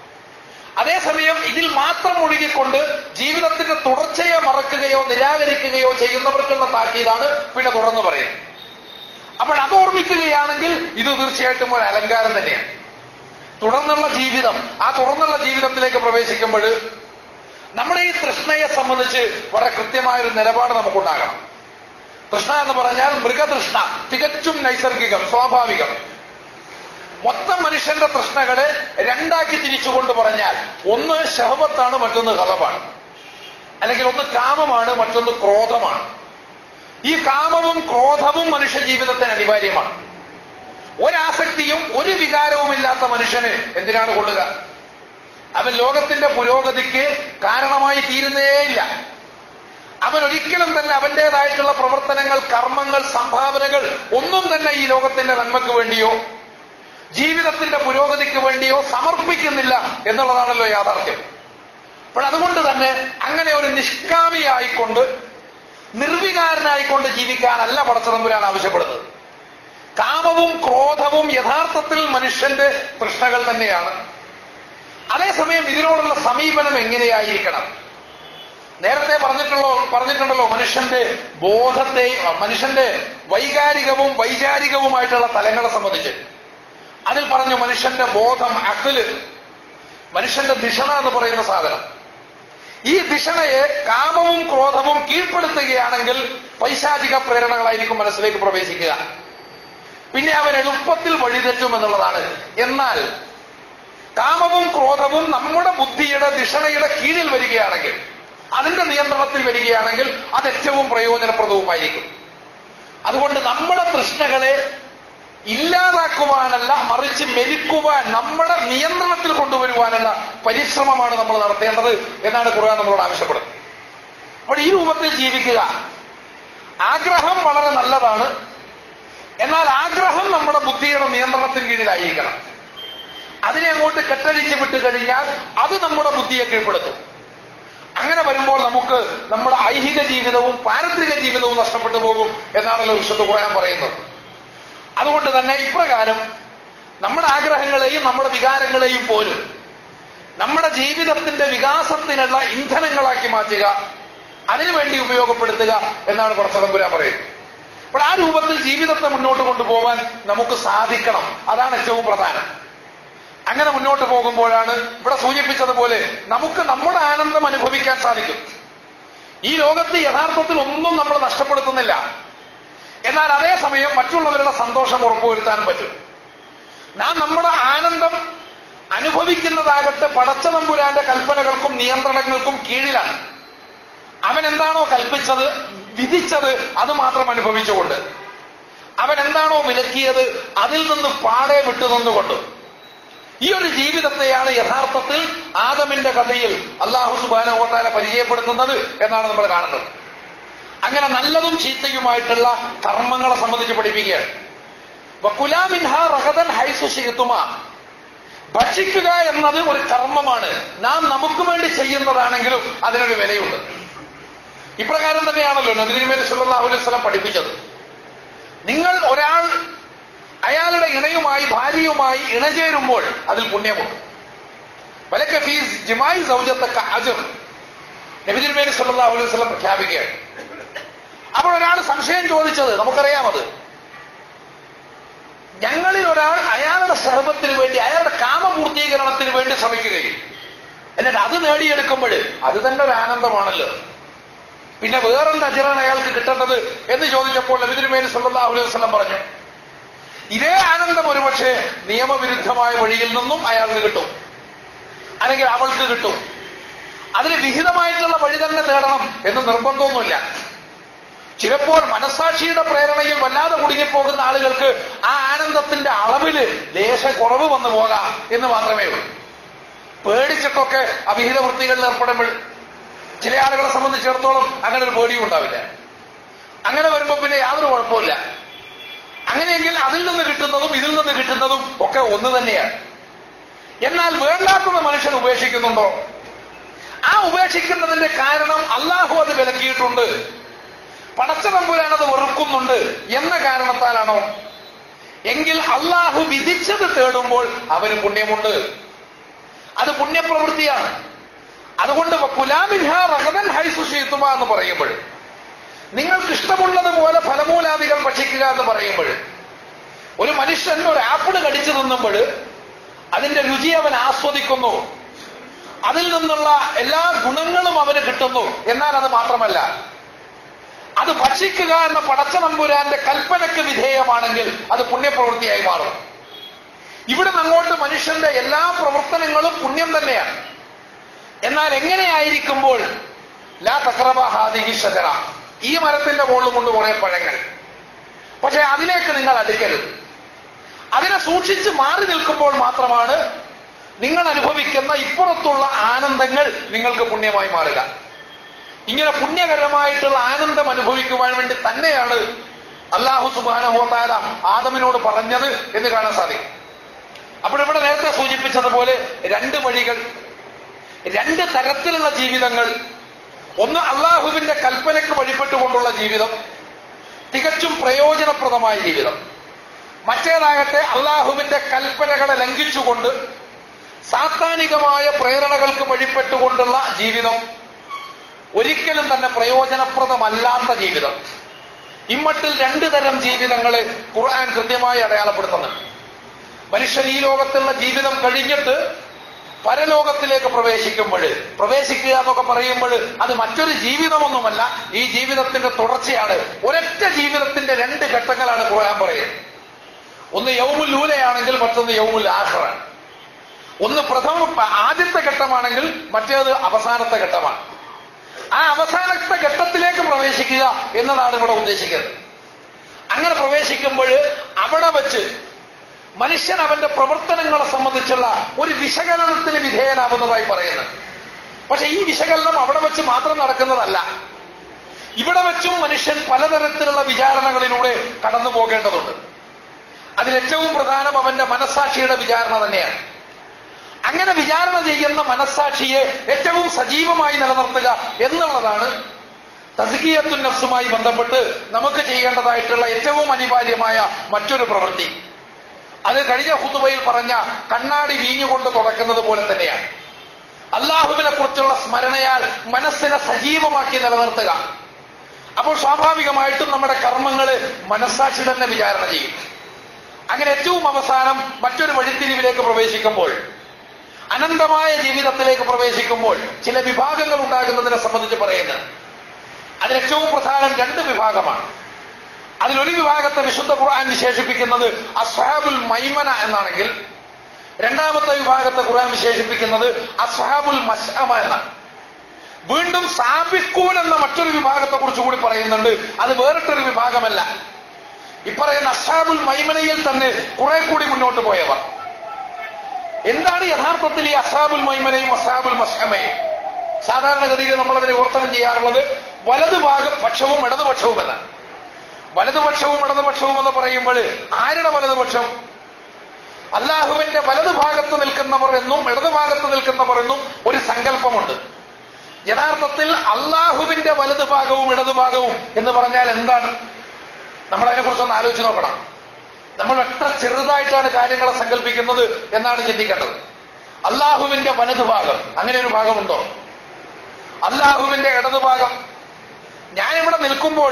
അതേസമയം ഇതിൽ മാത്രം ഒഴുകിക്കൊണ്ട് ജീവിതത്തിന്റെ തുടർച്ചയെ മറക്കുകയോ നിരാകരിക്കുകയോ ചെയ്യുന്നവർക്കുള്ള താക്കീതാണ് പിന്നെ തുറന്നു പറയുന്നത്. അപ്പോൾ അത് ഓർമ്മിക്കുകയാണെങ്കിൽ ഇത് തീർച്ചയായിട്ടും ഒരു അലങ്കാരം തന്നെയാണ്. തുടർന്നുള്ള ജീവിതം, ആ തുടർന്നുള്ള ജീവിതത്തിലേക്ക് പ്രവേശിക്കുമ്പോൾ നമ്മുടെ ഈ തൃഷ്ണയെ സംബന്ധിച്ച് വളരെ കൃത്യമായൊരു നിലപാട് നമുക്കുണ്ടാകണം. തൃഷ്ണ എന്ന് പറഞ്ഞാൽ മൃഗതൃഷ്ണ, തികച്ചും നൈസർഗികം, സ്വാഭാവികം. മൊത്തം മനുഷ്യന്റെ തൃഷ്ണകളെ രണ്ടാക്കി തിരിച്ചുകൊണ്ട് പറഞ്ഞാൽ ഒന്ന് ശഹവത്താണ്, മറ്റൊന്ന് ഘദബാണ്. അല്ലെങ്കിൽ ഒന്ന് കാമമാണ്, മറ്റൊന്ന് ക്രോധമാണ്. ഈ കാമവും ക്രോധവും മനുഷ്യ ജീവിതത്തിന് അനിവാര്യമാണ്. ഒരാസക്തിയും ഒരു വികാരവുമില്ലാത്ത മനുഷ്യന് എന്തിനാണ് കൊള്ളുക? അവൻ ലോകത്തിന്റെ പുരോഗതിക്ക് കാരണമായി തീരുന്നേയില്ല. അവൻ ഒരിക്കലും തന്നെ അവന്റേതായിട്ടുള്ള പ്രവർത്തനങ്ങൾ, കർമ്മങ്ങൾ, സംഭാവനകൾ ഒന്നും തന്നെ ഈ ലോകത്തിന്റെ നന്മയ്ക്ക് വേണ്ടിയോ ജീവിതത്തിന്റെ പുരോഗതിക്ക് വേണ്ടിയോ സമർപ്പിക്കുന്നില്ല എന്നുള്ളതാണല്ലോ യാഥാർത്ഥ്യം. അപ്പോൾ അതുകൊണ്ട് തന്നെ അങ്ങനെ ഒരു നിഷ്കാമിയായിക്കൊണ്ട് നിർവികാരനായിക്കൊണ്ട് ജീവിക്കാനല്ല പടച്ചതമ്പുരാൻ ആവശ്യപ്പെടുന്നത്. കാമവും ക്രോധവും യഥാർത്ഥത്തിൽ മനുഷ്യന്റെ തൃഷ്ണകൾ തന്നെയാണ്. അതേസമയം ഇതിനോടുള്ള സമീപനം എങ്ങനെയായിരിക്കണം? നേരത്തെ പറഞ്ഞിട്ടുള്ളോ പറഞ്ഞിട്ടുണ്ടല്ലോ മനുഷ്യന്റെ ബോധത്തെ, മനുഷ്യന്റെ വൈകാരികവും വൈചാരികവുമായിട്ടുള്ള തലങ്ങളെ സംബന്ധിച്ച്. അതിൽ പറഞ്ഞു മനുഷ്യന്റെ ബോധം, അഖ്ല്, മനുഷ്യന്റെ ദിഷണ എന്ന് പറയുന്ന സാധനം. ഈ ദിഷണയെ കാമവും ക്രോധവും കീഴ്പ്പെടുത്തുകയാണെങ്കിൽ പൈശാചിക പ്രേരണകളായിരിക്കും മനസ്സിലേക്ക് പ്രവേശിക്കുക. പിന്നെ അവൻ എളുപ്പത്തിൽ വഴിതെറ്റും എന്നുള്ളതാണ്. എന്നാൽ കാമവും ക്രോധവും നമ്മുടെ ബുദ്ധിയുടെ ദിഷണയുടെ കീഴിൽ വരികയാണെങ്കിൽ, അതിന്റെ നിയന്ത്രണത്തിൽ വരികയാണെങ്കിൽ അത് ഏറ്റവും പ്രയോജനപ്രദവുമായിരിക്കും. അതുകൊണ്ട് നമ്മുടെ തൃഷ്ണകളെ ഇല്ലാതാക്കുവാനല്ല, മറിച്ച് മെരുക്കുവാൻ, നമ്മുടെ നിയന്ത്രണത്തിൽ കൊണ്ടുവരുവാനുള്ള പരിശ്രമമാണ് നമ്മൾ നടത്തേണ്ടത് എന്നാണ് ഖുർആൻ നമ്മളോട് ആവശ്യപ്പെടുന്നത്. അപ്പോൾ ഈ രൂപത്തിൽ ജീവിക്കുക. ആഗ്രഹം വളരെ നല്ലതാണ്, എന്നാൽ ആഗ്രഹം നമ്മുടെ ബുദ്ധിയുടെ നിയന്ത്രണത്തിന് കീഴിലായിരിക്കണം. അതിനെ അങ്ങോട്ട് കെട്ടഴിച്ച് വിട്ട് കഴിഞ്ഞാൽ അത് നമ്മുടെ ബുദ്ധിയെ കീഴ്പ്പെടുത്തും. അങ്ങനെ വരുമ്പോൾ നമുക്ക് നമ്മുടെ ഐഹിക ജീവിതവും പാരത്രിക ജീവിതവും നഷ്ടപ്പെട്ടു പോകും എന്നാണല്ലോ വിശുദ്ധ ഖുർആൻ പറയുന്നത്. അതുകൊണ്ട് തന്നെ ഇപ്രകാരം നമ്മുടെ ആഗ്രഹങ്ങളെയും നമ്മുടെ വികാരങ്ങളെയും പോലും നമ്മുടെ ജീവിതത്തിന്റെ വികാസത്തിനുള്ള ഇന്ധനങ്ങളാക്കി മാറ്റുക, അതിനുവേണ്ടി ഉപയോഗപ്പെടുത്തുക എന്നാണ് പടച്ചതമ്പുരാൻ പറയുന്നത്. അപ്പോൾ ആ രൂപത്തിൽ ജീവിതത്തെ മുന്നോട്ട് കൊണ്ടുപോകാൻ നമുക്ക് സാധിക്കണം. അതാണ് ഏറ്റവും പ്രധാനം. അങ്ങനെ മുന്നോട്ട് പോകുമ്പോഴാണ് ഇവിടെ സൂചിപ്പിച്ചതുപോലെ നമുക്ക് നമ്മുടെ ആനന്ദം അനുഭവിക്കാൻ സാധിക്കും. ഈ ലോകത്ത് യഥാർത്ഥത്തിൽ ഒന്നും നമ്മൾ നഷ്ടപ്പെടുത്തുന്നില്ല, എന്നാൽ അതേസമയം മറ്റുള്ളവരുടെ സന്തോഷം ഉറപ്പുവരുത്താൻ പറ്റും. നാം നമ്മുടെ ആനന്ദം അനുഭവിക്കുന്നതാകട്ടെ പടച്ചതമ്പുരാന്റെ കൽപ്പനകൾക്കും നിയന്ത്രണങ്ങൾക്കും കീഴിലാണ്. അവൻ എന്താണോ കൽപ്പിച്ചത്, വിധിച്ചത്, അത് മാത്രം അനുഭവിച്ചുകൊണ്ട്, അവൻ എന്താണോ വിലക്കിയത് അതിൽ നിന്ന് പാടെ വിട്ടുനിന്നുകൊണ്ട്, ഈ ഒരു ജീവിതത്തെയാണ് യഥാർത്ഥത്തിൽ ആദമിന്റെ കഥയിൽ അല്ലാഹു സുബ്ഹാനഹു വ തആല പരിചയപ്പെടുത്തുന്നത് എന്നാണ് നമ്മൾ കാണുന്നത്. അങ്ങനെ നല്ലതും ചീത്തയുമായിട്ടുള്ള കർമ്മങ്ങളെ സംബന്ധിച്ച് പഠിപ്പിക്കുകയാണ്. വകുലാ മിൻഹാ റഗദൻ ഹൈസു ശിഅ്തുമാ, ഭക്ഷിക്കുക എന്നത് ഒരു കർമ്മമാണ്. നാം നമുക്ക് വേണ്ടി ചെയ്യുന്നതാണെങ്കിലും അതിനൊരു വിലയുണ്ട്. ഇപ്രകാരം തന്നെയാണല്ലോ നബി തിരുമേനി സല്ലല്ലാഹു അലൈഹി വസല്ലം പഠിപ്പിച്ചത്. നിങ്ങൾ ഒരാൾ അയാളുടെ ഇണയുമായി ഭാര്യയുമായി ഇണചേരുമ്പോൾ അതിൽ പുണ്യമുണ്ട്. വലക ഫീ ജിമായി സൗജത്തക അജ്ർ, നബി തിരുമേനി സല്ലല്ലാഹു അലൈഹി വസല്ലം പ്രഖ്യാപിക്കുകയാണ്. അപ്പോൾ ഒരാൾ സംശയം ചോദിച്ചത് നമുക്കറിയാം, അത് ഞങ്ങളിൽ ഒരാൾ അയാളുടെ സർവത്തിന് വേണ്ടി അയാളുടെ കാമപൂർത്തീകരണത്തിന് വേണ്ടി ശ്രമിക്കുകയും എന്നിട്ട് അത് നേടിയെടുക്കുമ്പോൾ അത് തന്നെ ഒരു ആനന്ദമാണല്ലോ, പിന്നെ വേറെന്ത് അജ്റാണ് അയാൾക്ക് കിട്ടേണ്ടത് എന്ന് ചോദിച്ചപ്പോൾ നബി തിരുമേനി സല്ലല്ലാഹു അലൈഹി വസല്ലം പറഞ്ഞു, ഇതേ ആനന്ദം ഒരുപക്ഷെ നിയമവിരുദ്ധമായ വഴിയിൽ നിന്നും അയാൾക്ക് കിട്ടും, അല്ലെങ്കിൽ അവൾക്ക് കിട്ടും. അതിന് വിഹിതമായിട്ടുള്ള വഴി തന്നെ നേടണം എന്ന് നിർബന്ധമൊന്നുമില്ല. ചിലപ്പോൾ മനസ്സാക്ഷിയുടെ പ്രേരണയിൽ വല്ലാതെ കുടുങ്ങിപ്പോകുന്ന ആളുകൾക്ക് ആ ആനന്ദത്തിന്റെ അളവില് ലേശ കുറവ് വന്നു പോകാം എന്ന് മാത്രമേ ഉള്ളൂ. പേടിച്ചിട്ടൊക്കെ അവിഹിത വൃത്തികളിൽ ഏർപ്പെടുമ്പോൾ ചില ആളുകളെ സംബന്ധിച്ചിടത്തോളം അങ്ങനെ ഒരു പേടിയും ഉണ്ടാവില്ല. അങ്ങനെ വരുമ്പോൾ പിന്നെ യാതൊരു കുഴപ്പമില്ല. അങ്ങനെയെങ്കിൽ അതിൽ നിന്ന് കിട്ടുന്നതും ഇതിൽ നിന്ന് കിട്ടുന്നതും ഒക്കെ ഒന്ന് തന്നെയാണ്. എന്നാൽ വേണ്ടാത്തത് മനുഷ്യൻ ഉപേക്ഷിക്കുന്നുണ്ടോ? ആ ഉപേക്ഷിക്കുന്നതിന്റെ കാരണം അല്ലാഹു അത് വിലക്കിയിട്ടുണ്ട്, പടച്ചതമ്പുരാനത് വെറുക്കുന്നുണ്ട് എന്ന കാരണത്താലാണോ? എങ്കിൽ അല്ലാഹു വിധിച്ചത് തേടുമ്പോൾ അവന് പുണ്യമുണ്ട്, അത് പുണ്യപ്രവൃത്തിയാണ്. അതുകൊണ്ട് വകുലാ മിൻഹാ റഗദൻ ഹൈസു ശിഅ്തുമാ എന്ന് പറയുമ്പോൾ, നിങ്ങൾക്ക് ഇഷ്ടമുള്ളതുപോലെ ഫലമൂലാദികൾ ഭക്ഷിക്കുക എന്ന് പറയുമ്പോൾ, ഒരു മനുഷ്യൻ ഒരു ആപ്പിൾ കടിച്ചു തിന്നുമ്പോൾ അതിന്റെ രുചി അവൻ ആസ്വദിക്കുന്നു, അതിൽ നിന്നുള്ള എല്ലാ ഗുണങ്ങളും അവന് കിട്ടുന്നു. എന്നാൽ അത് മാത്രമല്ല, അത് ഭക്ഷിക്കുക എന്ന പടച്ച നമ്പുരാന്റെ കൽപ്പനയ്ക്ക് വിധേയമാണെങ്കിൽ അത് പുണ്യപ്രവൃത്തിയായി മാറും. ഇവിടെ അങ്ങോട്ട് മനുഷ്യന്റെ എല്ലാ പ്രവർത്തനങ്ങളും പുണ്യം തന്നെയാണ്. എന്നാൽ എങ്ങനെയായിരിക്കുമ്പോൾ ലാ തഖറബ ഹാദിഹി ഷജറ, ഈ മരത്തിന്റെ മുകളിൽ കൊണ്ട് കുറെ പഴങ്ങൾ, പക്ഷെ അതിലേക്ക് നിങ്ങൾ അടുക്കരുത്. അതിനെ സൂക്ഷിച്ച് മാറി നിൽക്കുമ്പോൾ മാത്രമാണ് നിങ്ങൾ അനുഭവിക്കുന്ന ഇപ്പുറത്തുള്ള ആനന്ദങ്ങൾ നിങ്ങൾക്ക് പുണ്യമായി മാറുക. ഇങ്ങനെ പുണ്യകരമായിട്ടുള്ള ആനന്ദം അനുഭവിക്കുവാൻ വേണ്ടി തന്നെയാണ് അല്ലാഹു സുബ്ഹാനഹു വ തആല ആദമിനോട് പറഞ്ഞത് എന്ന് കാണാൻ സാധിക്കും. അപ്പോൾ ഇവിടെ നേരത്തെ സൂചിപ്പിച്ചതുപോലെ രണ്ട് വഴികൾ, രണ്ട് തരത്തിലുള്ള ജീവിതങ്ങൾ. ഒന്ന് അള്ളാഹുവിന്റെ കൽപ്പനയ്ക്ക് വഴിപ്പെട്ടുകൊണ്ടുള്ള ജീവിതം, തികച്ചും പ്രയോജനപ്രദമായ ജീവിതം. മറ്റേതാകട്ടെ അള്ളാഹുവിന്റെ കൽപ്പനകളെ ലംഘിച്ചുകൊണ്ട് സാത്താനികമായ പ്രേരണകൾക്ക് വഴിപ്പെട്ടുകൊണ്ടുള്ള ജീവിതം, ഒരിക്കലും തന്നെ പ്രയോജനപ്രദമല്ലാത്ത ജീവിതം. ഇമ്മട്ടിൽ രണ്ടു തരം ജീവിതങ്ങളെ ഖുർആൻ കൃത്യമായി അടയാളപ്പെടുത്തുന്നുണ്ട്. മനുഷ്യൻ ഈ ലോകത്തുള്ള ജീവിതം കഴിഞ്ഞിട്ട് പരലോകത്തിലേക്ക് പ്രവേശിക്കുമ്പോൾ, പ്രവേശിക്കുക എന്നൊക്കെ പറയുമ്പോൾ അത് മറ്റൊരു ജീവിതമൊന്നുമല്ല, ഈ ജീവിതത്തിന്റെ തുടർച്ചയാണ്. ഒരൊറ്റ ജീവിതത്തിന്റെ രണ്ട് ഘട്ടങ്ങളാണ് ഖുർആൻ പറയുന്നത്. ഒന്ന് യൗമുൽ ഊലയാണെങ്കിൽ മറ്റൊന്ന് യൗമുൽ ആഖിറയാണ്. ഒന്ന് പ്രഥമ ആദ്യത്തെ ഘട്ടമാണെങ്കിൽ മറ്റേത് അവസാനത്തെ ഘട്ടമാണ്. ആ അവസാനത്തെ ഘട്ടത്തിലേക്ക് പ്രവേശിക്കുക എന്നതാണ് ഇവിടെ ഉദ്ദേശിക്കുന്നത്. അങ്ങനെ പ്രവേശിക്കുമ്പോൾ അവിടെ വെച്ച് മനുഷ്യൻ അവന്റെ പ്രവർത്തനങ്ങളെ സംബന്ധിച്ചുള്ള ഒരു വിശകലനത്തിന് വിധേയനാവുന്നതായി പറയുന്നത്. പക്ഷെ ഈ വിശകലനം അവിടെ വെച്ച് മാത്രം നടക്കുന്നതല്ല. ഇവിടെ വെച്ചും മനുഷ്യൻ പലതരത്തിലുള്ള വിചാരണകളിലൂടെ കടന്നു പോകേണ്ടതുണ്ട്. അതിലേറ്റവും പ്രധാനം അവന്റെ മനസ്സാക്ഷിയുടെ വിചാരണ തന്നെയാണ്. അങ്ങനെ വിചാരണ ചെയ്യുന്ന മനസ്സാക്ഷിയെ ഏറ്റവും സജീവമായി നിലനിർത്തുക എന്നുള്ളതാണ് തസ്കിയത്തുൻ നഫ്സുമായി ബന്ധപ്പെട്ട് നമുക്ക് ചെയ്യേണ്ടതായിട്ടുള്ള ഏറ്റവും അനിവാര്യമായ മറ്റൊരു പ്രവൃത്തി. അത് കഴിഞ്ഞ ഖുതുബയിൽ പറഞ്ഞ കണ്ണാടി വീഞ്ഞുകൊണ്ട് തുടക്കുന്നത് പോലെ തന്നെയാണ്. അള്ളാഹുവിനെ കുറിച്ചുള്ള സ്മരണയാൽ മനസ്സിനെ സജീവമാക്കി നിലനിർത്തുക. അപ്പോൾ സ്വാഭാവികമായിട്ടും നമ്മുടെ കർമ്മങ്ങള് മനസ്സാക്ഷി തന്നെ വിചാരണ ചെയ്യും. അങ്ങനെ ഏറ്റവും അവസാനം മറ്റൊരു വഴിത്തിരിവിലേക്ക് പ്രവേശിക്കുമ്പോൾ, അനന്തമായ ജീവിതത്തിലേക്ക് പ്രവേശിക്കുമ്പോൾ ചില വിഭാഗങ്ങൾ ഉണ്ടാകുന്നതിനെ സംബന്ധിച്ച് പറയുന്നത്. അതിൽ ഏറ്റവും പ്രധാനം രണ്ട് വിഭാഗമാണ്. അതിലൊരു വിഭാഗത്തെ വിശുദ്ധ ഖുർആൻ വിശേഷിപ്പിക്കുന്നത് അസ്ഹാബുൽ മൈമന എന്നാണെങ്കിൽ, രണ്ടാമത്തെ വിഭാഗത്തെ ഖുർആൻ വിശേഷിപ്പിക്കുന്നത് അസ്ഹാബുൽ മശ്അമ എന്നാണ്. വീണ്ടും സാബിഖൂൻ എന്ന മറ്റൊരു വിഭാഗത്തെ കുറിച്ച് കൂടി പറയുന്നുണ്ട്. അത് വേറിട്ടൊരു വിഭാഗമല്ല. ഇപ്പറയുന്ന അസ്ഹാബുൽ മൈമനയിൽ തന്നെ കുറെ കൂടി മുന്നോട്ട് പോയവർ. എന്താണ് യഥാർത്ഥത്തിൽ ഈ അസ്ഹാബുൽ മൈമനയും അസ്ഹാബുൽ മശ്അമയും? സാധാരണഗതിയിൽ നമ്മളതിനെ വിവർത്തനം ചെയ്യാറുള്ളത് വലതുഭാഗ പക്ഷവും ഇടതുപക്ഷവും എന്നാണ്. വലതുപക്ഷവും ഇടതുപക്ഷവും എന്ന് പറയുമ്പോൾ ആരുടെ വലതുപക്ഷം? അള്ളാഹുവിന്റെ വലതുഭാഗത്ത് നിൽക്കുന്നവർ എന്നും ഇടതുഭാഗത്ത് നിൽക്കുന്നവർ എന്നും ഒരു സങ്കല്പമുണ്ട്. യഥാർത്ഥത്തിൽ അള്ളാഹുവിന്റെ വലതുഭാഗവും ഇടതുഭാഗവും എന്ന് പറഞ്ഞാൽ എന്താണ്? നമ്മൾ അതിനെക്കുറിച്ചൊന്ന് ആലോചിച്ച് നോക്കണം. നമ്മൾ എത്ര ചെറുതായിട്ടാണ് കാര്യങ്ങളെ സങ്കല്പിക്കുന്നത് എന്നാണ് ചിന്തിക്കേണ്ടത്. അള്ളാഹുവിന്റെ വലതുഭാഗം, അങ്ങനെ ഒരു ഭാഗമുണ്ടോ? അള്ളാഹുവിന്റെ ഇടതുഭാഗം. ഞാനിവിടെ നിൽക്കുമ്പോൾ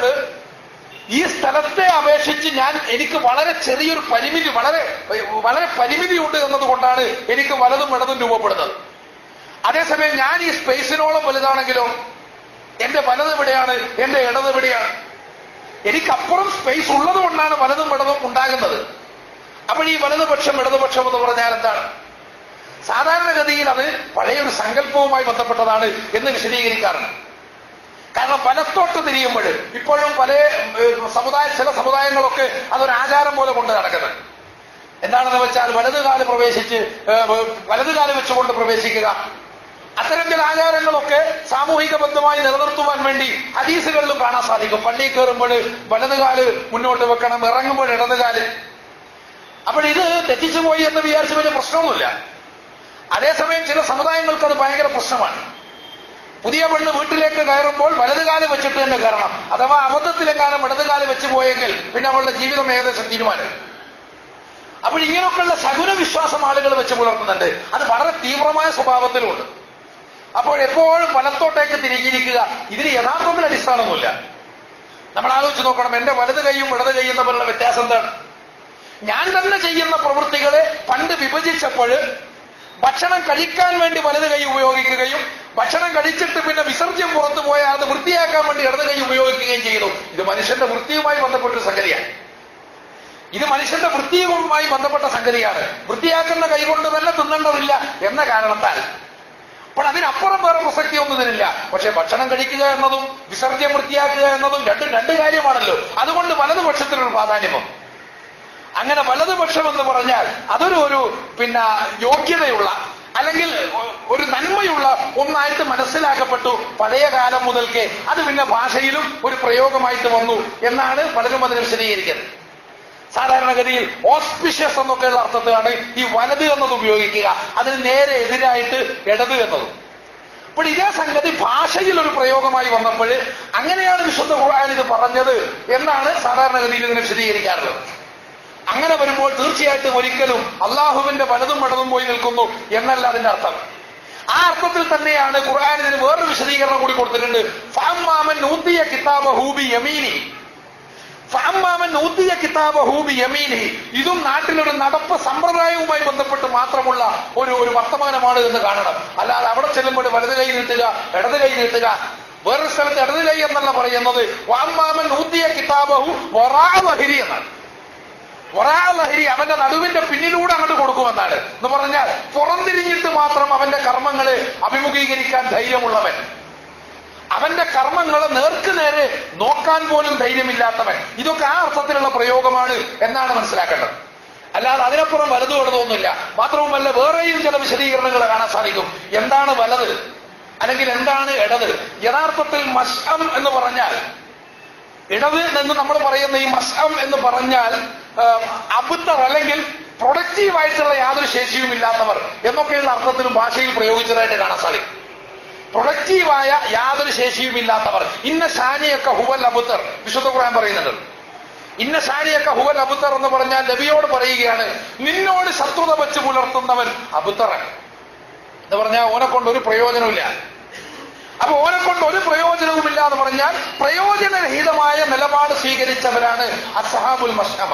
ഈ സ്ഥലത്തെ അപേക്ഷിച്ച് ഞാൻ എനിക്ക് വളരെ ചെറിയൊരു പരിമിതി വളരെ വളരെ പരിമിതിയുണ്ട് എന്നതുകൊണ്ടാണ് എനിക്ക് വലതും ഇടതും രൂപപ്പെടുന്നത്. അതേസമയം ഞാൻ ഈ സ്പേസിനോളം വലുതാണെങ്കിലോ എന്റെ വലത് എവിടെയാണ്, എന്റെ ഇടത് എവിടെയാണ്? എനിക്കപ്പുറം സ്പേസ് ഉള്ളത് കൊണ്ടാണ് വലതും ഇടതും ഉണ്ടാകുന്നത്. അപ്പോൾ ഈ വലതുപക്ഷം ഇടതുപക്ഷം എന്ന് പറഞ്ഞാൽ എന്താണ്? സാധാരണഗതിയിൽ അത് പഴയൊരു സങ്കല്പവുമായി ബന്ധപ്പെട്ടതാണ് എന്ന് വിശദീകരിക്കാറുണ്ട്. കാരണം വലത്തോട്ട് തിരിയുമ്പോൾ ഇപ്പോഴും പല സമുദായ ചില സമുദായങ്ങളൊക്കെ അതൊരു ആചാരം പോലെ കൊണ്ട് നടക്കുന്നത്. എന്താണെന്ന് വെച്ചാൽ വലതുകാല് പ്രവേശിച്ച് വലതുകാല് വെച്ചുകൊണ്ട് പ്രവേശിക്കുക, അത്തരം ചില ആചാരങ്ങളൊക്കെ സാമൂഹിക ബന്ധമായി നിലനിർത്തുവാൻ വേണ്ടി ഹദീസുകളിലും കാണാൻ സാധിക്കും. പള്ളിയിൽ കയറുമ്പോൾ വലതുകാല് മുന്നോട്ട് വെക്കണം, ഇറങ്ങുമ്പോൾ ഇടതുകാല്. അപ്പോൾ ഇത് തെറ്റിച്ചുപോയി എന്ന് വിചാരിച്ച് വലിയ പ്രശ്നമൊന്നുമില്ല. അതേസമയം ചില സമുദായങ്ങൾക്ക് അത് ഭയങ്കര പ്രശ്നമാണ്. പുതിയ പെണ്ണ് വീട്ടിലേക്ക് കയറുമ്പോൾ വലതുകാല് വെച്ചിട്ട് തന്നെ കയറണം. അഥവാ അബദ്ധത്തിലെങ്ങാനും ഇടതുകാല് വെച്ച് പോയെങ്കിൽ പിന്നെ അവളുടെ ജീവിതം ഏകദേശം തീരുമാനം. അപ്പോൾ ഇങ്ങനെയൊക്കെയുള്ള ശകുന വിശ്വാസം ആളുകൾ വെച്ച് പുലർത്തുന്നുണ്ട്. അത് വളരെ തീവ്രമായ സ്വഭാവത്തിലുണ്ട്. അപ്പോൾ എപ്പോഴും വലത്തോട്ടേക്ക് തിരിഞ്ഞിരിക്കുക, ഇതിന് യഥാർത്ഥത്തിൽ അടിസ്ഥാനമൊന്നുമില്ല. നമ്മൾ ആലോചിച്ച് നോക്കണം, എന്റെ വലത് കൈയും ഇടത് കൈയും തമ്മിലുള്ള വ്യത്യാസം എന്താണ്? ഞാൻ തന്നെ ചെയ്യുന്ന പ്രവൃത്തികളെ പണ്ട് വിഭജിച്ചപ്പോൾ ഭക്ഷണം കഴിക്കാൻ വേണ്ടി വലത് കൈ ഉപയോഗിക്കുകയും ഭക്ഷണം കഴിച്ചിട്ട് പിന്നെ വിസർജ്യം പുറത്തു പോയാൽ അത് വൃത്തിയാക്കാൻ വേണ്ടി ഇടത് കൈ ഉപയോഗിക്കുകയും ചെയ്തു. ഇത് മനുഷ്യന്റെ വൃത്തിയുമായി ബന്ധപ്പെട്ടൊരു സംഗതിയാണ്. ഇത് മനുഷ്യന്റെ വൃത്തിയുമായി ബന്ധപ്പെട്ട സംഗതിയാണ്. വൃത്തിയാക്കുന്ന കൈകൊണ്ട് തന്നെ തിന്നേണ്ടതില്ല എന്ന കാരണത്താൽ. അപ്പോൾ അതിനപ്പുറം വേറെ പ്രസക്തിയൊന്നും ഇതിനില്ല. പക്ഷെ ഭക്ഷണം കഴിക്കുക എന്നതും വിസർജ്യം വൃത്തിയാക്കുക എന്നതും രണ്ടും രണ്ട് കാര്യമാണല്ലോ. അതുകൊണ്ട് വലതുപക്ഷത്തിനൊരു പ്രാധാന്യമുണ്ട്. അങ്ങനെ വലതുപക്ഷം എന്ന് പറഞ്ഞാൽ അതൊരു ഒരു പിന്നെ യോഗ്യതയുള്ള അല്ലെങ്കിൽ ഒരു നന്മയുള്ള ഒന്നായിട്ട് മനസ്സിലാക്കപ്പെട്ടു പഴയ കാലം മുതൽക്കേ. അത് പിന്നെ ഭാഷയിലും ഒരു പ്രയോഗമായിട്ട് വന്നു എന്നാണ് പലരും അതിനെ വിശദീകരിക്കുന്നത്. സാധാരണഗതിയിൽ ഓസ്പിഷ്യസ് എന്നൊക്കെയുള്ള അർത്ഥത്തിലാണ് ഈ വലത് എന്നത് ഉപയോഗിക്കുക. അതിന് നേരെ എതിരായിട്ട് ഇടത് എന്നതും. അപ്പോൾ ഇതേ സംഗതി ഭാഷയിൽ ഒരു പ്രയോഗമായി വന്നപ്പോൾ അങ്ങനെയാണ് വിശുദ്ധ ഖുർആൻ ഇത് പറഞ്ഞത് എന്നാണ് സാധാരണഗതിയിൽ ഇതിനെ വിശദീകരിക്കാറുള്ളത്. അങ്ങനെ വരുമ്പോൾ തീർച്ചയായിട്ടും ഒരിക്കലും അള്ളാഹുവിന്റെ വലതും ഇടതും പോയി നിൽക്കുന്നു എന്നല്ല അതിന്റെ അർത്ഥം. ആ അർത്ഥത്തിൽ തന്നെയാണ് ഖുർആൻ ഇതിന് വേറൊരു വിശദീകരണം കൂടി കൊടുത്തിട്ടുണ്ട്. ഫഅമ്മാമൻ ഊതിയ കിതാബഹു ബിയമീനി, ഫഅമ്മാമൻ ഊതിയ കിതാബഹു ബിയമീനി. ഇതും നാട്ടിലൊരു നടപ്പ് സമ്പ്രദായവുമായി ബന്ധപ്പെട്ട് മാത്രമുള്ള ഒരു ഒരു വർത്തമാനമാണ് എന്ന് കാണണം. അല്ലാതെ അവിടെ ചെല്ലുമ്പോൾ വലത് കൈ നീട്ടുക ഇടത് കൈ നീട്ടുക. വേറൊരു സ്ഥലത്ത് ഇടത് കൈ എന്നല്ല പറയുന്നത്. വഅമ്മാമൻ ഊതിയ കിതാബഹു വറാഅ ലഹരി എന്നാണ്. വറാഅ ലഹരി അവന്റെ നടുവിന്റെ പിന്നിലൂടെ അങ്ങോട്ട് കൊടുക്കുമെന്നാണ്. എന്ന് പറഞ്ഞാൽ പുറംതിരിഞ്ഞിട്ട് മാത്രം അവന്റെ കർമ്മങ്ങളെ അഭിമുഖീകരിക്കാൻ ധൈര്യമുള്ളവൻ, അവന്റെ കർമ്മങ്ങളെ നേർക്ക് നേരെ നോക്കാൻ പോലും ധൈര്യമില്ലാത്തവൻ. ഇതൊക്കെ ആ അർത്ഥത്തിലുള്ള പ്രയോഗമാണ് എന്നാണ് മനസ്സിലാക്കേണ്ടത്. അല്ലാതെ അതിനപ്പുറം വലതു ഇടതൊന്നുമില്ല. മാത്രവുമല്ല വേറെയും ചില വിശദീകരണങ്ങൾ കാണാൻ സാധിക്കും. എന്താണ് വലത് അല്ലെങ്കിൽ എന്താണ് ഇടത്? യഥാർത്ഥത്തിൽ മശ്അം എന്ന് പറഞ്ഞാൽ ഇടത് എന്ന് നമ്മൾ പറയുന്ന ഈ മശ്അം എന്ന് പറഞ്ഞാൽ അബുദ്ധർ അല്ലെങ്കിൽ പ്രൊഡക്റ്റീവായിട്ടുള്ള യാതൊരു ശേഷിയും ഇല്ലാത്തവർ എന്നൊക്കെയുള്ള അർത്ഥത്തിലും ഭാഷയിൽ പ്രയോഗിച്ചതായിട്ട് കാണാൻ സാധിക്കും. പ്രൊഡക്റ്റീവായ യാതൊരു ശേഷിയും ഇല്ലാത്തവർ. ഇന്ന ഷാനിയൊക്കെ ഹുവൽ അബുദ്ധർ വിശുദ്ധ ഖുർആൻ പറയുന്നുണ്ട്. ഇന്ന ഷാനിയൊക്കെ ഹുവൽ അബുദ്ധർ എന്ന് പറഞ്ഞാൽ നബിയോട് പറയുകയാണ്, നിന്നോട് ശത്രുത വെച്ച് പുലർത്തുന്നവൻ അബുദ്ധറാണ് എന്ന് പറഞ്ഞാൽ ഓനെ കൊണ്ട് ഒരു പ്രയോജനമില്ല. അപ്പൊ ഓനെ കൊണ്ട് ഒരു പ്രയോജനവുമില്ല എന്ന് പറഞ്ഞാൽ പ്രയോജനരഹിതമായ നിലപാട് സ്വീകരിച്ചവരാണ് അസ്ഹാബുൽ മശ്അമ.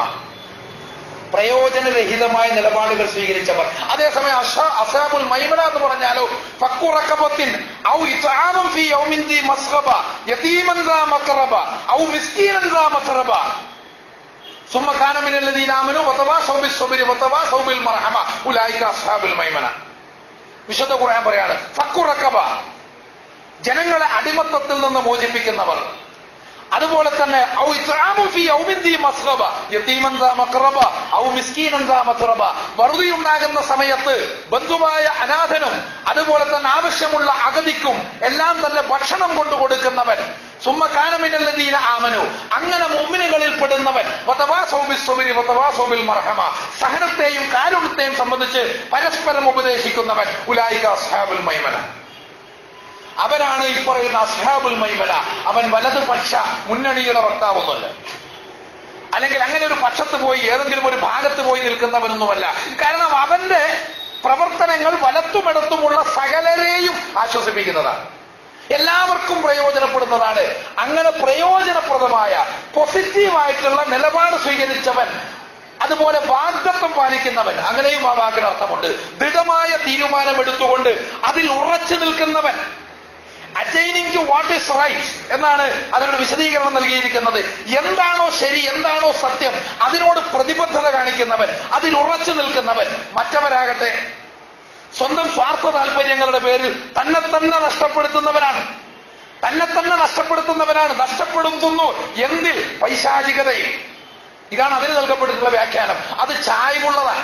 പ്രയോജനരഹിതമായ നിലപാടുകൾ സ്വീകരിച്ചവർ. അതേസമയം അസ്ഹാബുൽ മൈമന എന്ന് പറഞ്ഞാലോ ഫഖു റഖബത്തിൻ ഔ ഇത്ആമുൻ ഫീ യൗമിൻ ദി മസ്ഖബ യതീമൻ ദാ മഖറബ ഔ മിസ്കീനൻ ദാ മഖറബ സുമ്മ കാന മിനൽ ലദീന ആമനു വതവാസൗ ബിസ്സബ്രി വതവാസൗ ബിൽ മർഹമ ഉലൈക അസ്ഹാബുൽ മൈമന. വിശുദ്ധ ഖുർആൻ പറയാണ് ഫഖു റഖബ, ജനങ്ങളെ അടിമത്തത്തിൽ നിന്ന് മോചിപ്പിക്കുന്നവർ. അതുപോലെ തന്നെ ഔ ഇത്ആമു ഫീ യൗമിൻ ദീ മസ്റബ യതീമൻ ദാ മഖറബ ഔ മിസ്കീനൻ ദാ മത്രബ. വറുതിയുണ്ടാകുന്ന സമയത്ത് ബന്ധുവായ അനാഥനും അതുപോലെ തന്നെ ആവശ്യമുള്ള അഗതിക്കും എല്ലാം തന്നെ ഭക്ഷണം കൊണ്ടു കൊടുക്കുന്നവൻ. സുമ്മ കാന മിനൽ ലദീന ആമനു, അങ്ങനെ മുഅ്മിനുകളിൽ പെടുന്നവൻ. വതവാസൗ ബിസ്സബ്രി വതവാസൗ ബിൽ മർഹമ, സഹനത്തെയും കാരുണ്യത്തെയും സംബന്ധിച്ച് പരസ്പരം ഉപദേശിക്കുന്നവൻ. ഉലൈക അസ്ഹാബുൽ മൈമന, അവരാണ് ഈ പറയുന്ന അസ്ഹാബുൽ മൈമന. അവൻ വലതുപക്ഷ മുന്നണിയുടെ വക്താവൊന്നുമല്ല, അല്ലെങ്കിൽ അങ്ങനെ ഒരു പക്ഷത്ത് പോയി ഏതെങ്കിലും ഒരു ഭാഗത്ത് പോയി നിൽക്കുന്നവനൊന്നുമല്ല. കാരണം അവന്റെ പ്രവർത്തനങ്ങൾ വലത്തുമിടത്തുമുള്ള സകലരെയും ആശ്വസിപ്പിക്കുന്നതാണ്, എല്ലാവർക്കും പ്രയോജനപ്പെടുന്നതാണ്. അങ്ങനെ പ്രയോജനപ്രദമായ പോസിറ്റീവായിട്ടുള്ള നിലപാട് സ്വീകരിച്ചവൻ, അതുപോലെ വാഗ്ദത്തം പാലിക്കുന്നവൻ, അങ്ങനെയും ആ വാക്കിന് അർത്ഥമുണ്ട്. ദൃഢമായ തീരുമാനമെടുത്തുകൊണ്ട് അതിൽ ഉറച്ചു നിൽക്കുന്നവൻ. Attaining to what is right എന്നാണ് അതിനൊരു വിശദീകരണം നൽകിയിരിക്കുന്നത്. എന്താണോ ശരി, എന്താണോ സത്യം, അതിനോട് പ്രതിബദ്ധത കാണിക്കുന്നവൻ, അതിൽ ഉറച്ചു നിൽക്കുന്നവൻ. മറ്റവരാകട്ടെ സ്വന്തം സ്വാർത്ഥ താല്പര്യങ്ങളുടെ പേരിൽ തന്നെ തന്നെ നഷ്ടപ്പെടുത്തുന്നവരാണ്, തന്നെ തന്നെ നഷ്ടപ്പെടുത്തുന്നവരാണ്. നഷ്ടപ്പെടുത്തുന്നു എന്തിൽ? പൈശാചികതയിൽ. ഇതാണ് അതിന് നൽകപ്പെട്ടിട്ടുള്ള വ്യാഖ്യാനം. അത് ചായ്വുള്ളതാണ്.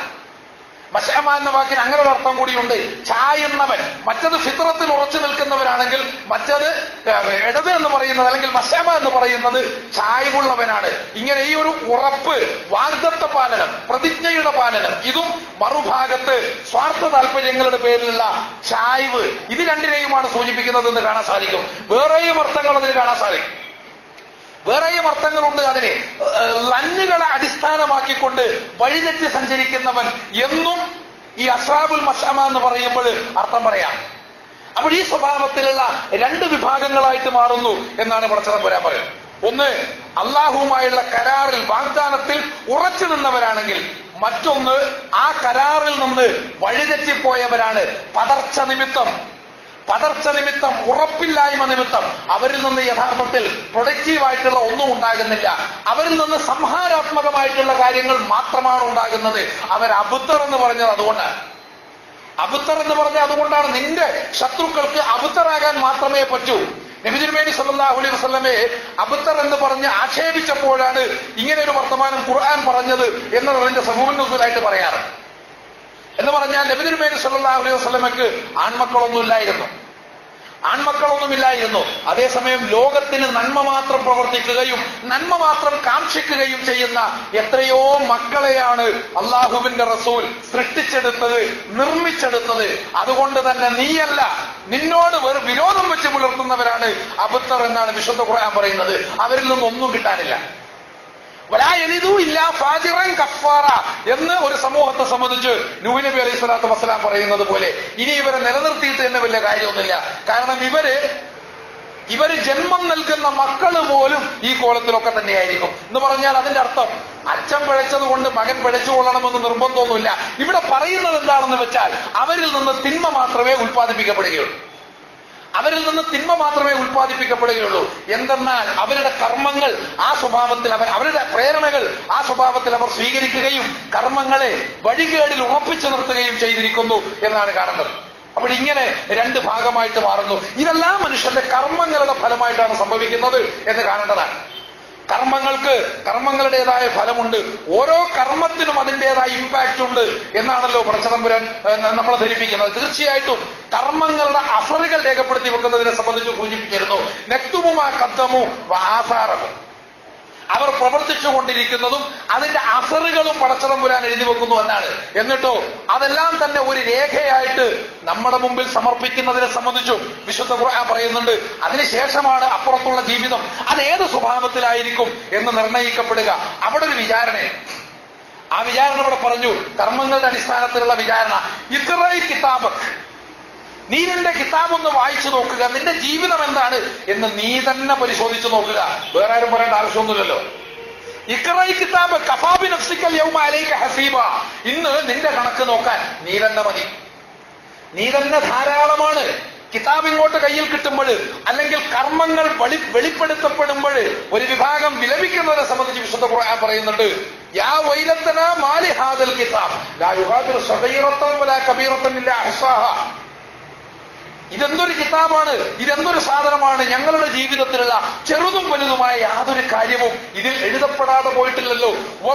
മശഅമ എന്ന വാക്കിന് അങ്ങനെ ഒരു അർത്ഥം കൂടിയുണ്ട്, ചായുന്നവൻ. മറ്റത് ഫിത്രത്തിൽ ഉറച്ചു നിൽക്കുന്നവരാണെങ്കിൽ മറ്റത് ഇടത് എന്ന് പറയുന്നത് അല്ലെങ്കിൽ മശഅമ എന്ന് പറയുന്നത് ചായ്വുള്ളവനാണ്. ഇങ്ങനെ ഈ ഒരു ഉറപ്പ്, വാഗ്ദത്ത പാലനം, പ്രതിജ്ഞയുടെ പാലനം, ഇതും മറുഭാഗത്ത് സ്വാർത്ഥ താല്പര്യങ്ങളുടെ പേരിലുള്ള ചായ്വ്, ഇത് രണ്ടിനെയുമാണ് സൂചിപ്പിക്കുന്നത് എന്ന് കാണാൻ സാധിക്കും. വേറെയും അർത്ഥങ്ങൾ അതിന് കാണാൻ സാധിക്കും. വേറെയും അർത്ഥങ്ങളുണ്ട് അതിന്. ലന്നുകളെ അടിസ്ഥാനമാക്കിക്കൊണ്ട് വഴിതെറ്റി സഞ്ചരിക്കുന്നവൻ എന്നും ഈ അസ്ഹാബുൽ മശഅമ എന്ന് പറയുമ്പോൾ അർത്ഥം പറയാം. അപ്പോൾ ഈ സ്വഭാവത്തിലുള്ള രണ്ട് വിഭാഗങ്ങളായിട്ട് മാറുന്നു എന്നാണ് പടച്ചതമ്പുരാൻ വരാൻ പറയുന്നത്. ഒന്ന്, അള്ളാഹുവുമായുള്ള കരാറിൽ, വാഗ്ദാനത്തിൽ ഉറച്ചു നിന്നവരാണെങ്കിൽ. മറ്റൊന്ന്, ആ കരാറിൽ നിന്ന് വഴിതെറ്റിപ്പോയവരാണ്. പതർച്ച നിമിത്തം പതർച്ച നിമിത്തം ഉറപ്പില്ലായ്മ നിമിത്തം അവരിൽ നിന്ന് യഥാർത്ഥത്തിൽ പ്രൊഡക്റ്റീവായിട്ടുള്ള ഒന്നും ഉണ്ടാകുന്നില്ല. അവരിൽ നിന്ന് സംഹാരാത്മകമായിട്ടുള്ള കാര്യങ്ങൾ മാത്രമാണ് ഉണ്ടാകുന്നത്. അവർ അബുദ്ധർ എന്ന് പറഞ്ഞത് അതുകൊണ്ടാണ്. അബുദ്ധർ എന്ന് പറഞ്ഞത് അതുകൊണ്ടാണ്. നിന്റെ ശത്രുക്കൾക്ക് അബുദ്ധറാകാൻ മാത്രമേ പറ്റൂ. നബി തിരുമേനി സല്ലല്ലാഹു അലൈഹി വസല്ലമയെ അബുദ്ധർ എന്ന് പറഞ്ഞ് ആക്ഷേപിച്ചപ്പോഴാണ് ഇങ്ങനെ ഒരു വർത്തമാനം ഖുർആൻ പറഞ്ഞത് എന്നത് അതിന്റെ സബൂബുൻ നുസൂലായിട്ട് പറയാറ്. എന്ന് പറഞ്ഞാൽ നബി തിരുമേനി സല്ലല്ലാഹു അലൈഹി വസല്ലമയ്ക്ക് ആൺമക്കളൊന്നുമില്ലായിരുന്നു, ആൺമക്കളൊന്നുമില്ലായിരുന്നു. അതേസമയം ലോകത്തിന് നന്മ മാത്രം പ്രവർത്തിക്കുകയും നന്മ മാത്രം കാക്ഷിക്കുകയും ചെയ്യുന്ന എത്രയോ മക്കളെയാണ് അള്ളാഹുവിന്റെ റസൂൽ സൃഷ്ടിച്ചെടുത്തത്, നിർമ്മിച്ചെടുത്തത്. അതുകൊണ്ട് തന്നെ നീയല്ല, നിന്നോട് വെറും വിരോധം വെച്ച് പുലർത്തുന്നവരാണ് അബുദ്ധർ എന്നാണ് വിശുദ്ധ ഖുർആൻ പറയുന്നത്. അവരിൽ നിന്നൊന്നും കിട്ടാനില്ല. വലാ യലിദു ഇല്ലാ ഫാജിറൻ കഫാറ എന്ന് ഒരു സമൂഹത്തെ സംബന്ധിച്ച് നൂഹ് നബി അലൈഹി സ്വലാത്തു വസ്സലാം പറയുന്നത് പോലെ ഇനി ഇവരെ നിലനിർത്തിയിട്ട് തന്നെ വലിയ കാര്യമൊന്നുമില്ല. കാരണം ഇവര് ഇവര് ജന്മം നൽകുന്ന മക്കള് പോലും ഈ കോലത്തിലൊക്കെ തന്നെയായിരിക്കും എന്ന് പറഞ്ഞാൽ അതിന്റെ അർത്ഥം അച്ഛൻ പിഴച്ചത് കൊണ്ട് മകൻ പിഴച്ചുകൊള്ളണമെന്ന് നിർബന്ധമൊന്നുമില്ല. ഇവിടെ പറയുന്നത് എന്താണെന്ന് വെച്ചാൽ അവരിൽ നിന്ന് തിന്മ മാത്രമേ ഉൽപ്പാദിപ്പിക്കപ്പെടുകയുള്ളൂ. അവരിൽ നിന്ന് തിന്മ മാത്രമേ ഉൽപ്പാദിപ്പിക്കപ്പെടുകയുള്ളൂ. എന്തെന്നാൽ അവരുടെ കർമ്മങ്ങൾ ആ സ്വഭാവത്തിൽ, അവർ അവരുടെ പ്രേരണകൾ ആ സ്വഭാവത്തിൽ അവർ സ്വീകരിക്കുകയും കർമ്മങ്ങളെ വഴികേടിൽ ഉറപ്പിച്ചു നിർത്തുകയും ചെയ്തിരിക്കുന്നു എന്നാണ് കാണുന്നത്. അപ്പോൾ ഇങ്ങനെ രണ്ട് ഭാഗമായിട്ട് മാറുന്നു. ഇതെല്ലാം മനുഷ്യന്റെ കർമ്മങ്ങളുടെ ഫലമായിട്ടാണ് സംഭവിക്കുന്നത് എന്ന് കാണേണ്ടതാണ്. കർമ്മങ്ങൾക്ക് കർമ്മങ്ങളുടേതായ ഫലമുണ്ട്. ഓരോ കർമ്മത്തിനും അതിൻ്റെതായ ഇമ്പാക്റ്റ് ഉണ്ട് എന്നാണല്ലോ പടച്ചതമ്പുരാൻ നമ്മളെ ധരിപ്പിക്കുന്നത്. തീർച്ചയായിട്ടും കർമ്മങ്ങളുടെ അസറുകൾ രേഖപ്പെടുത്തി വെക്കുന്നതിനെ സംബന്ധിച്ച് സൂചിപ്പിച്ചിരുന്നു. നെക്തുമുമാ കദ്ദമു ആസാറവും, അവർ പ്രവർത്തിച്ചു കൊണ്ടിരിക്കുന്നതും അതിന്റെ അസറുകളും പടച്ചതമ്പുരാൻ എഴുതി വെക്കുന്നു എന്നാണ്. എന്നിട്ടോ അതെല്ലാം തന്നെ ഒരു രേഖയായിട്ട് നമ്മുടെ മുമ്പിൽ സമർപ്പിക്കുന്നതിനെ സംബന്ധിച്ചും വിശുദ്ധ ഖുർആൻ പറയുന്നുണ്ട്. അതിനുശേഷമാണ് അപ്പുറത്തുള്ള ജീവിതം അത് ഏത് സ്വഭാവത്തിലായിരിക്കും എന്ന് നിർണയിക്കപ്പെടുക. അവിടെ ഒരു വിചാരണ, ആ വിചാരണ ഇവിടെ പറഞ്ഞു, കർമ്മങ്ങളുടെ അടിസ്ഥാനത്തിലുള്ള വിചാരണ. ഇഖ്റാഇ കിതാബക്, നീ നിന്റെ കിതാബൊന്ന് വായിച്ചു നോക്കുക, നിന്റെ ജീവിതം എന്താണ് എന്ന് നീ തന്നെ പരിശോധിച്ചു നോക്കുക. വേറെ ആരും പറയേണ്ട ആവശ്യമൊന്നുമില്ലല്ലോ. ഇഖ്റാഇ കിതാബ് കഫാ ബിനഫ്സിക യൗമ അലൈക ഹസീബ, ഇന്ന് നിന്റെ കണക്ക് നോക്കാൻ നീ തന്നെ മതി, നീ തന്നെ ധാരാളമാണ്. കിതാബ് ഇങ്ങോട്ട് കയ്യിൽ കിട്ടുമ്പോൾ അല്ലെങ്കിൽ കർമ്മങ്ങൾ വെളി വെളിപ്പെടുത്തപ്പെടുമ്പോൾ ഒരു വിഭാഗം വിലപിക്കുന്നതിനെ സംബന്ധിച്ച് വിശുദ്ധ ഖുർആൻ പറയുന്നുണ്ട്. യാ വൈലത്തനാ മാലി ഹാദൽ കിതാബ് ലാ യുഗാദിറു സഗീറത്തൻ വലാ കബീറത്തൻ ഇല്ലാ അഹ്സാഹ. ഇതെന്തൊരു കിതാബാണ്, ഇതെന്തൊരു സാധനമാണ്, ഞങ്ങളുടെ ജീവിതത്തിലുള്ള ചെറുതും വലുതുമായ യാതൊരു കാര്യവും ഇതിൽ എഴുതപ്പെടാതെ പോയിട്ടില്ലല്ലോ.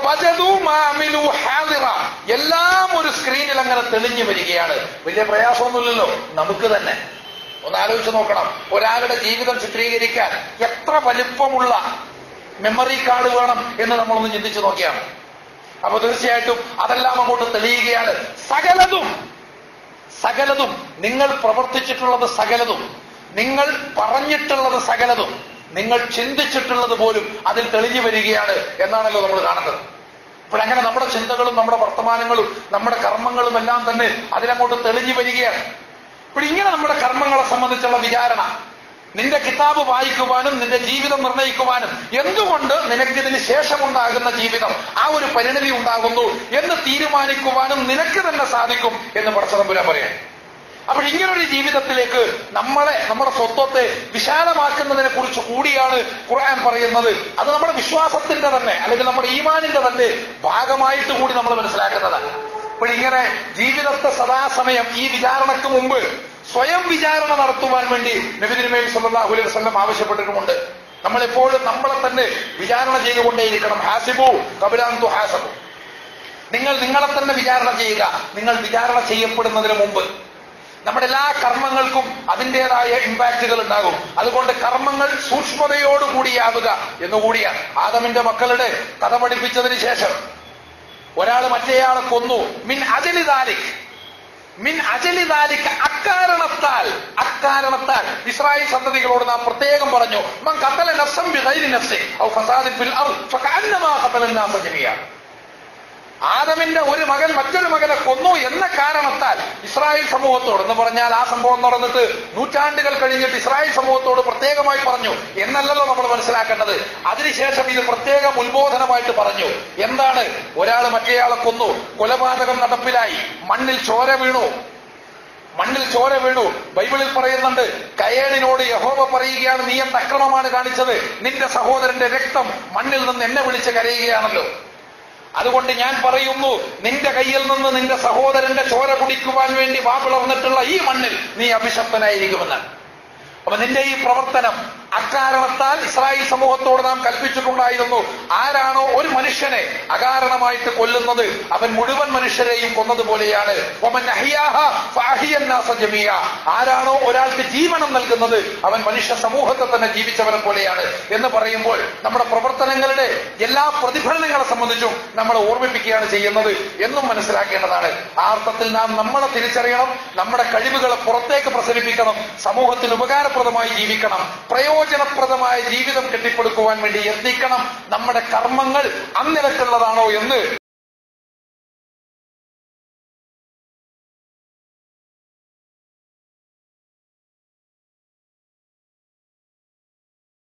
എല്ലാം ഒരു സ്ക്രീനിൽ അങ്ങനെ തെളിഞ്ഞു വരികയാണ്. വലിയ പ്രയാസമൊന്നുമില്ലല്ലോ നമുക്ക് തന്നെ. ഒന്ന് ആലോചിച്ച് നോക്കണം, ഒരാളുടെ ജീവിതം ചിത്രീകരിക്കാൻ എത്ര വലിപ്പമുള്ള മെമ്മറി കാർഡ് വേണം എന്ന് നമ്മളൊന്ന് ചിന്തിച്ചു നോക്കിയാണ്. അപ്പൊ തീർച്ചയായിട്ടും അതെല്ലാം അങ്ങോട്ട് തെളിയുകയാണ്. സകലതും സകലതും നിങ്ങൾ പ്രവർത്തിച്ചിട്ടുള്ളത് സകലതും, നിങ്ങൾ പറഞ്ഞിട്ടുള്ളത് സകലതും, നിങ്ങൾ ചിന്തിച്ചിട്ടുള്ളത് പോലും അതിൽ തെളിഞ്ഞു വരികയാണ് എന്നാണല്ലോ നമ്മൾ കാണുന്നത്. അപ്പോഴങ്ങനെ നമ്മുടെ ചിന്തകളും നമ്മുടെ വർത്തമാനങ്ങളും നമ്മുടെ കർമ്മങ്ങളും എല്ലാം തന്നെ അതിലങ്ങോട്ട് തെളിഞ്ഞു വരികയാണ്. ഇപ്പോഴിങ്ങനെ നമ്മുടെ കർമ്മങ്ങളെ സംബന്ധിച്ചുള്ള വിചാരണ, നിന്റെ കിതാബ് വായിക്കുവാനും നിന്റെ ജീവിതം നിർണ്ണയിക്കുവാനും എന്തുകൊണ്ട് നിനക്കിതിന് ശേഷമുണ്ടാകുന്ന ജീവിതം ആ ഒരു പരിണതി ഉണ്ടാകുന്നു എന്ന് തീരുമാനിക്കുവാനും നിനക്ക് തന്നെ സാധിക്കും എന്ന് പടച്ചതമ്പുരാൻ പറയാം. അപ്പോൾ ഇങ്ങനൊരു ജീവിതത്തിലേക്ക് നമ്മളെ നമ്മുടെ സ്വത്വത്തെ വിശാലമാക്കുന്നതിനെ കുറിച്ച് കൂടിയാണ് ഖുർആൻ പറയുന്നത്. അത് നമ്മുടെ വിശ്വാസത്തിന്റെ തന്നെ അല്ലെങ്കിൽ നമ്മുടെ ഈമാനിന്റെ തന്നെ ഭാഗമായിട്ട് കൂടി നമ്മൾ മനസ്സിലാക്കുന്നതാണ്. അപ്പോഴിങ്ങനെ ജീവിതത്തെ സദാസമയം ഈ വിചാരണയ്ക്ക് മുമ്പ് സ്വയം വിചാരണ നടത്തുവാൻ വേണ്ടി നബി തിരുമേനി സല്ലല്ലാഹു അലൈഹി വസല്ലം ആവശ്യപ്പെട്ടിട്ടുമുണ്ട്. നമ്മളെപ്പോഴും നമ്മളെ തന്നെ വിചാരണ ചെയ്തുകൊണ്ടേയിരിക്കണം. ഹാസിബു ഖബ്ല അൻ തുഹാസബു, നിങ്ങൾ നിങ്ങളെ തന്നെ വിചാരണ ചെയ്യുക, നിങ്ങൾ വിചാരണ ചെയ്യപ്പെടുന്നതിന് മുമ്പ്. നമ്മുടെ എല്ലാ കർമ്മങ്ങൾക്കും അതിൻ്റെതായ ഇമ്പാക്റ്റുകൾ ഉണ്ടാകും. അതുകൊണ്ട് കർമ്മങ്ങൾ സൂക്ഷ്മതയോടുകൂടിയാവുക എന്നുകൂടിയാണ്. ആദമിന്റെ മക്കളുടെ കഥ പഠിപ്പിച്ചതിന് ശേഷം ഒരാൾ മറ്റേയാളെ കൊന്നു. മിൻ അജലി ദാലിക്, മിൻ അജലി ദാലിക്, അക്കാരണത്താൽ അക്കാരണത്താൽ ഇസ്രായേൽ സന്തതികളോട് നാം പ്രത്യേകം പറഞ്ഞു, മൻ ഖതല നഫ്സൻ ബിഗൈരി നഫ്സിൻ ഔ ഫസാദിൻ ഫിൽ അർദ് ഫകഅന്നമാ ഖതല അന്നാസ ജമീഅ. ആദമിന്റെ ഒരു മകൻ മറ്റൊരു മകനെ കൊന്നു എന്ന കാരണത്താൽ ഇസ്രായേൽ സമൂഹത്തോട്, എന്ന് പറഞ്ഞാൽ ആ സംഭവം നടന്നിട്ട് നൂറ്റാണ്ടുകൾ കഴിഞ്ഞിട്ട് ഇസ്രായേൽ സമൂഹത്തോട് പ്രത്യേകമായി പറഞ്ഞു എന്നല്ലല്ലോ നമ്മൾ മനസ്സിലാക്കേണ്ടത്. അതിനുശേഷം ഇത് പ്രത്യേകം ഉത്ബോധനമായിട്ട് പറഞ്ഞു. എന്താണ്? ഒരാൾ മറ്റേയാളെ കൊന്നു, കൊലപാതകം നടപ്പിലായി, മണ്ണിൽ ചോര വീണു, മണ്ണിൽ ചോര വീണു. ബൈബിളിൽ പറയുന്നുണ്ട്, കയേനിനോട് യഹോവ പറയുകയാണ്, നീ എന്ത് അക്രമമാണ് കാണിച്ചത്, നിന്റെ സഹോദരന്റെ രക്തം മണ്ണിൽ നിന്ന് എന്നെ വിളിച്ച് കരയുകയാണല്ലോ. അതുകൊണ്ട് ഞാൻ പറയുന്നു, നിന്റെ കയ്യിൽ നിന്ന് നിന്റെ സഹോദരന്റെ ചോര കുടിക്കുവാൻ വേണ്ടി വാപിളർന്നിട്ടുള്ള ഈ മണ്ണിൽ നീ അഭിശപ്തനായിരിക്കുമെന്നാണ്. അപ്പൊ നിന്റെ ഈ പ്രവർത്തനം അക്കാരണത്താൽ ഇസ്രായേൽ സമൂഹത്തോട് നാം കൽപ്പിച്ചിട്ടുണ്ടായിരുന്നു, ആരാണോ ഒരു മനുഷ്യനെ അകാരണമായിട്ട് കൊല്ലുന്നത് അവൻ മുഴുവൻ മനുഷ്യരെയും കൊന്നതുപോലെയാണ്. ആരാണോ ഒരാൾക്ക് ജീവനം നൽകുന്നത് അവൻ മനുഷ്യ സമൂഹത്തെ തന്നെ ജീവിച്ചവനെ പോലെയാണ് എന്ന് പറയുമ്പോൾ നമ്മുടെ പ്രവർത്തനങ്ങളുടെ എല്ലാ പ്രതിഫലനങ്ങളെ സംബന്ധിച്ചും നമ്മളെ ഓർമ്മിപ്പിക്കുകയാണ് ചെയ്യുന്നത് എന്നും മനസ്സിലാക്കേണ്ടതാണ്. ആ അർത്ഥത്തിൽ നാം നമ്മളെ തിരിച്ചറിയണം, നമ്മുടെ കഴിവുകളെ പുറത്തേക്ക് പ്രസരിപ്പിക്കണം, സമൂഹത്തിന് ഉപകാരപ്രദമായി ജീവിക്കണം, പ്രയോജനപ്രദമായ ജീവിതം കെട്ടിപ്പടുക്കുവാൻ വേണ്ടി യത്നിക്കണം. നമ്മുടെ കർമ്മങ്ങൾ അന്നിരക്കുള്ളതാണോ എന്ന്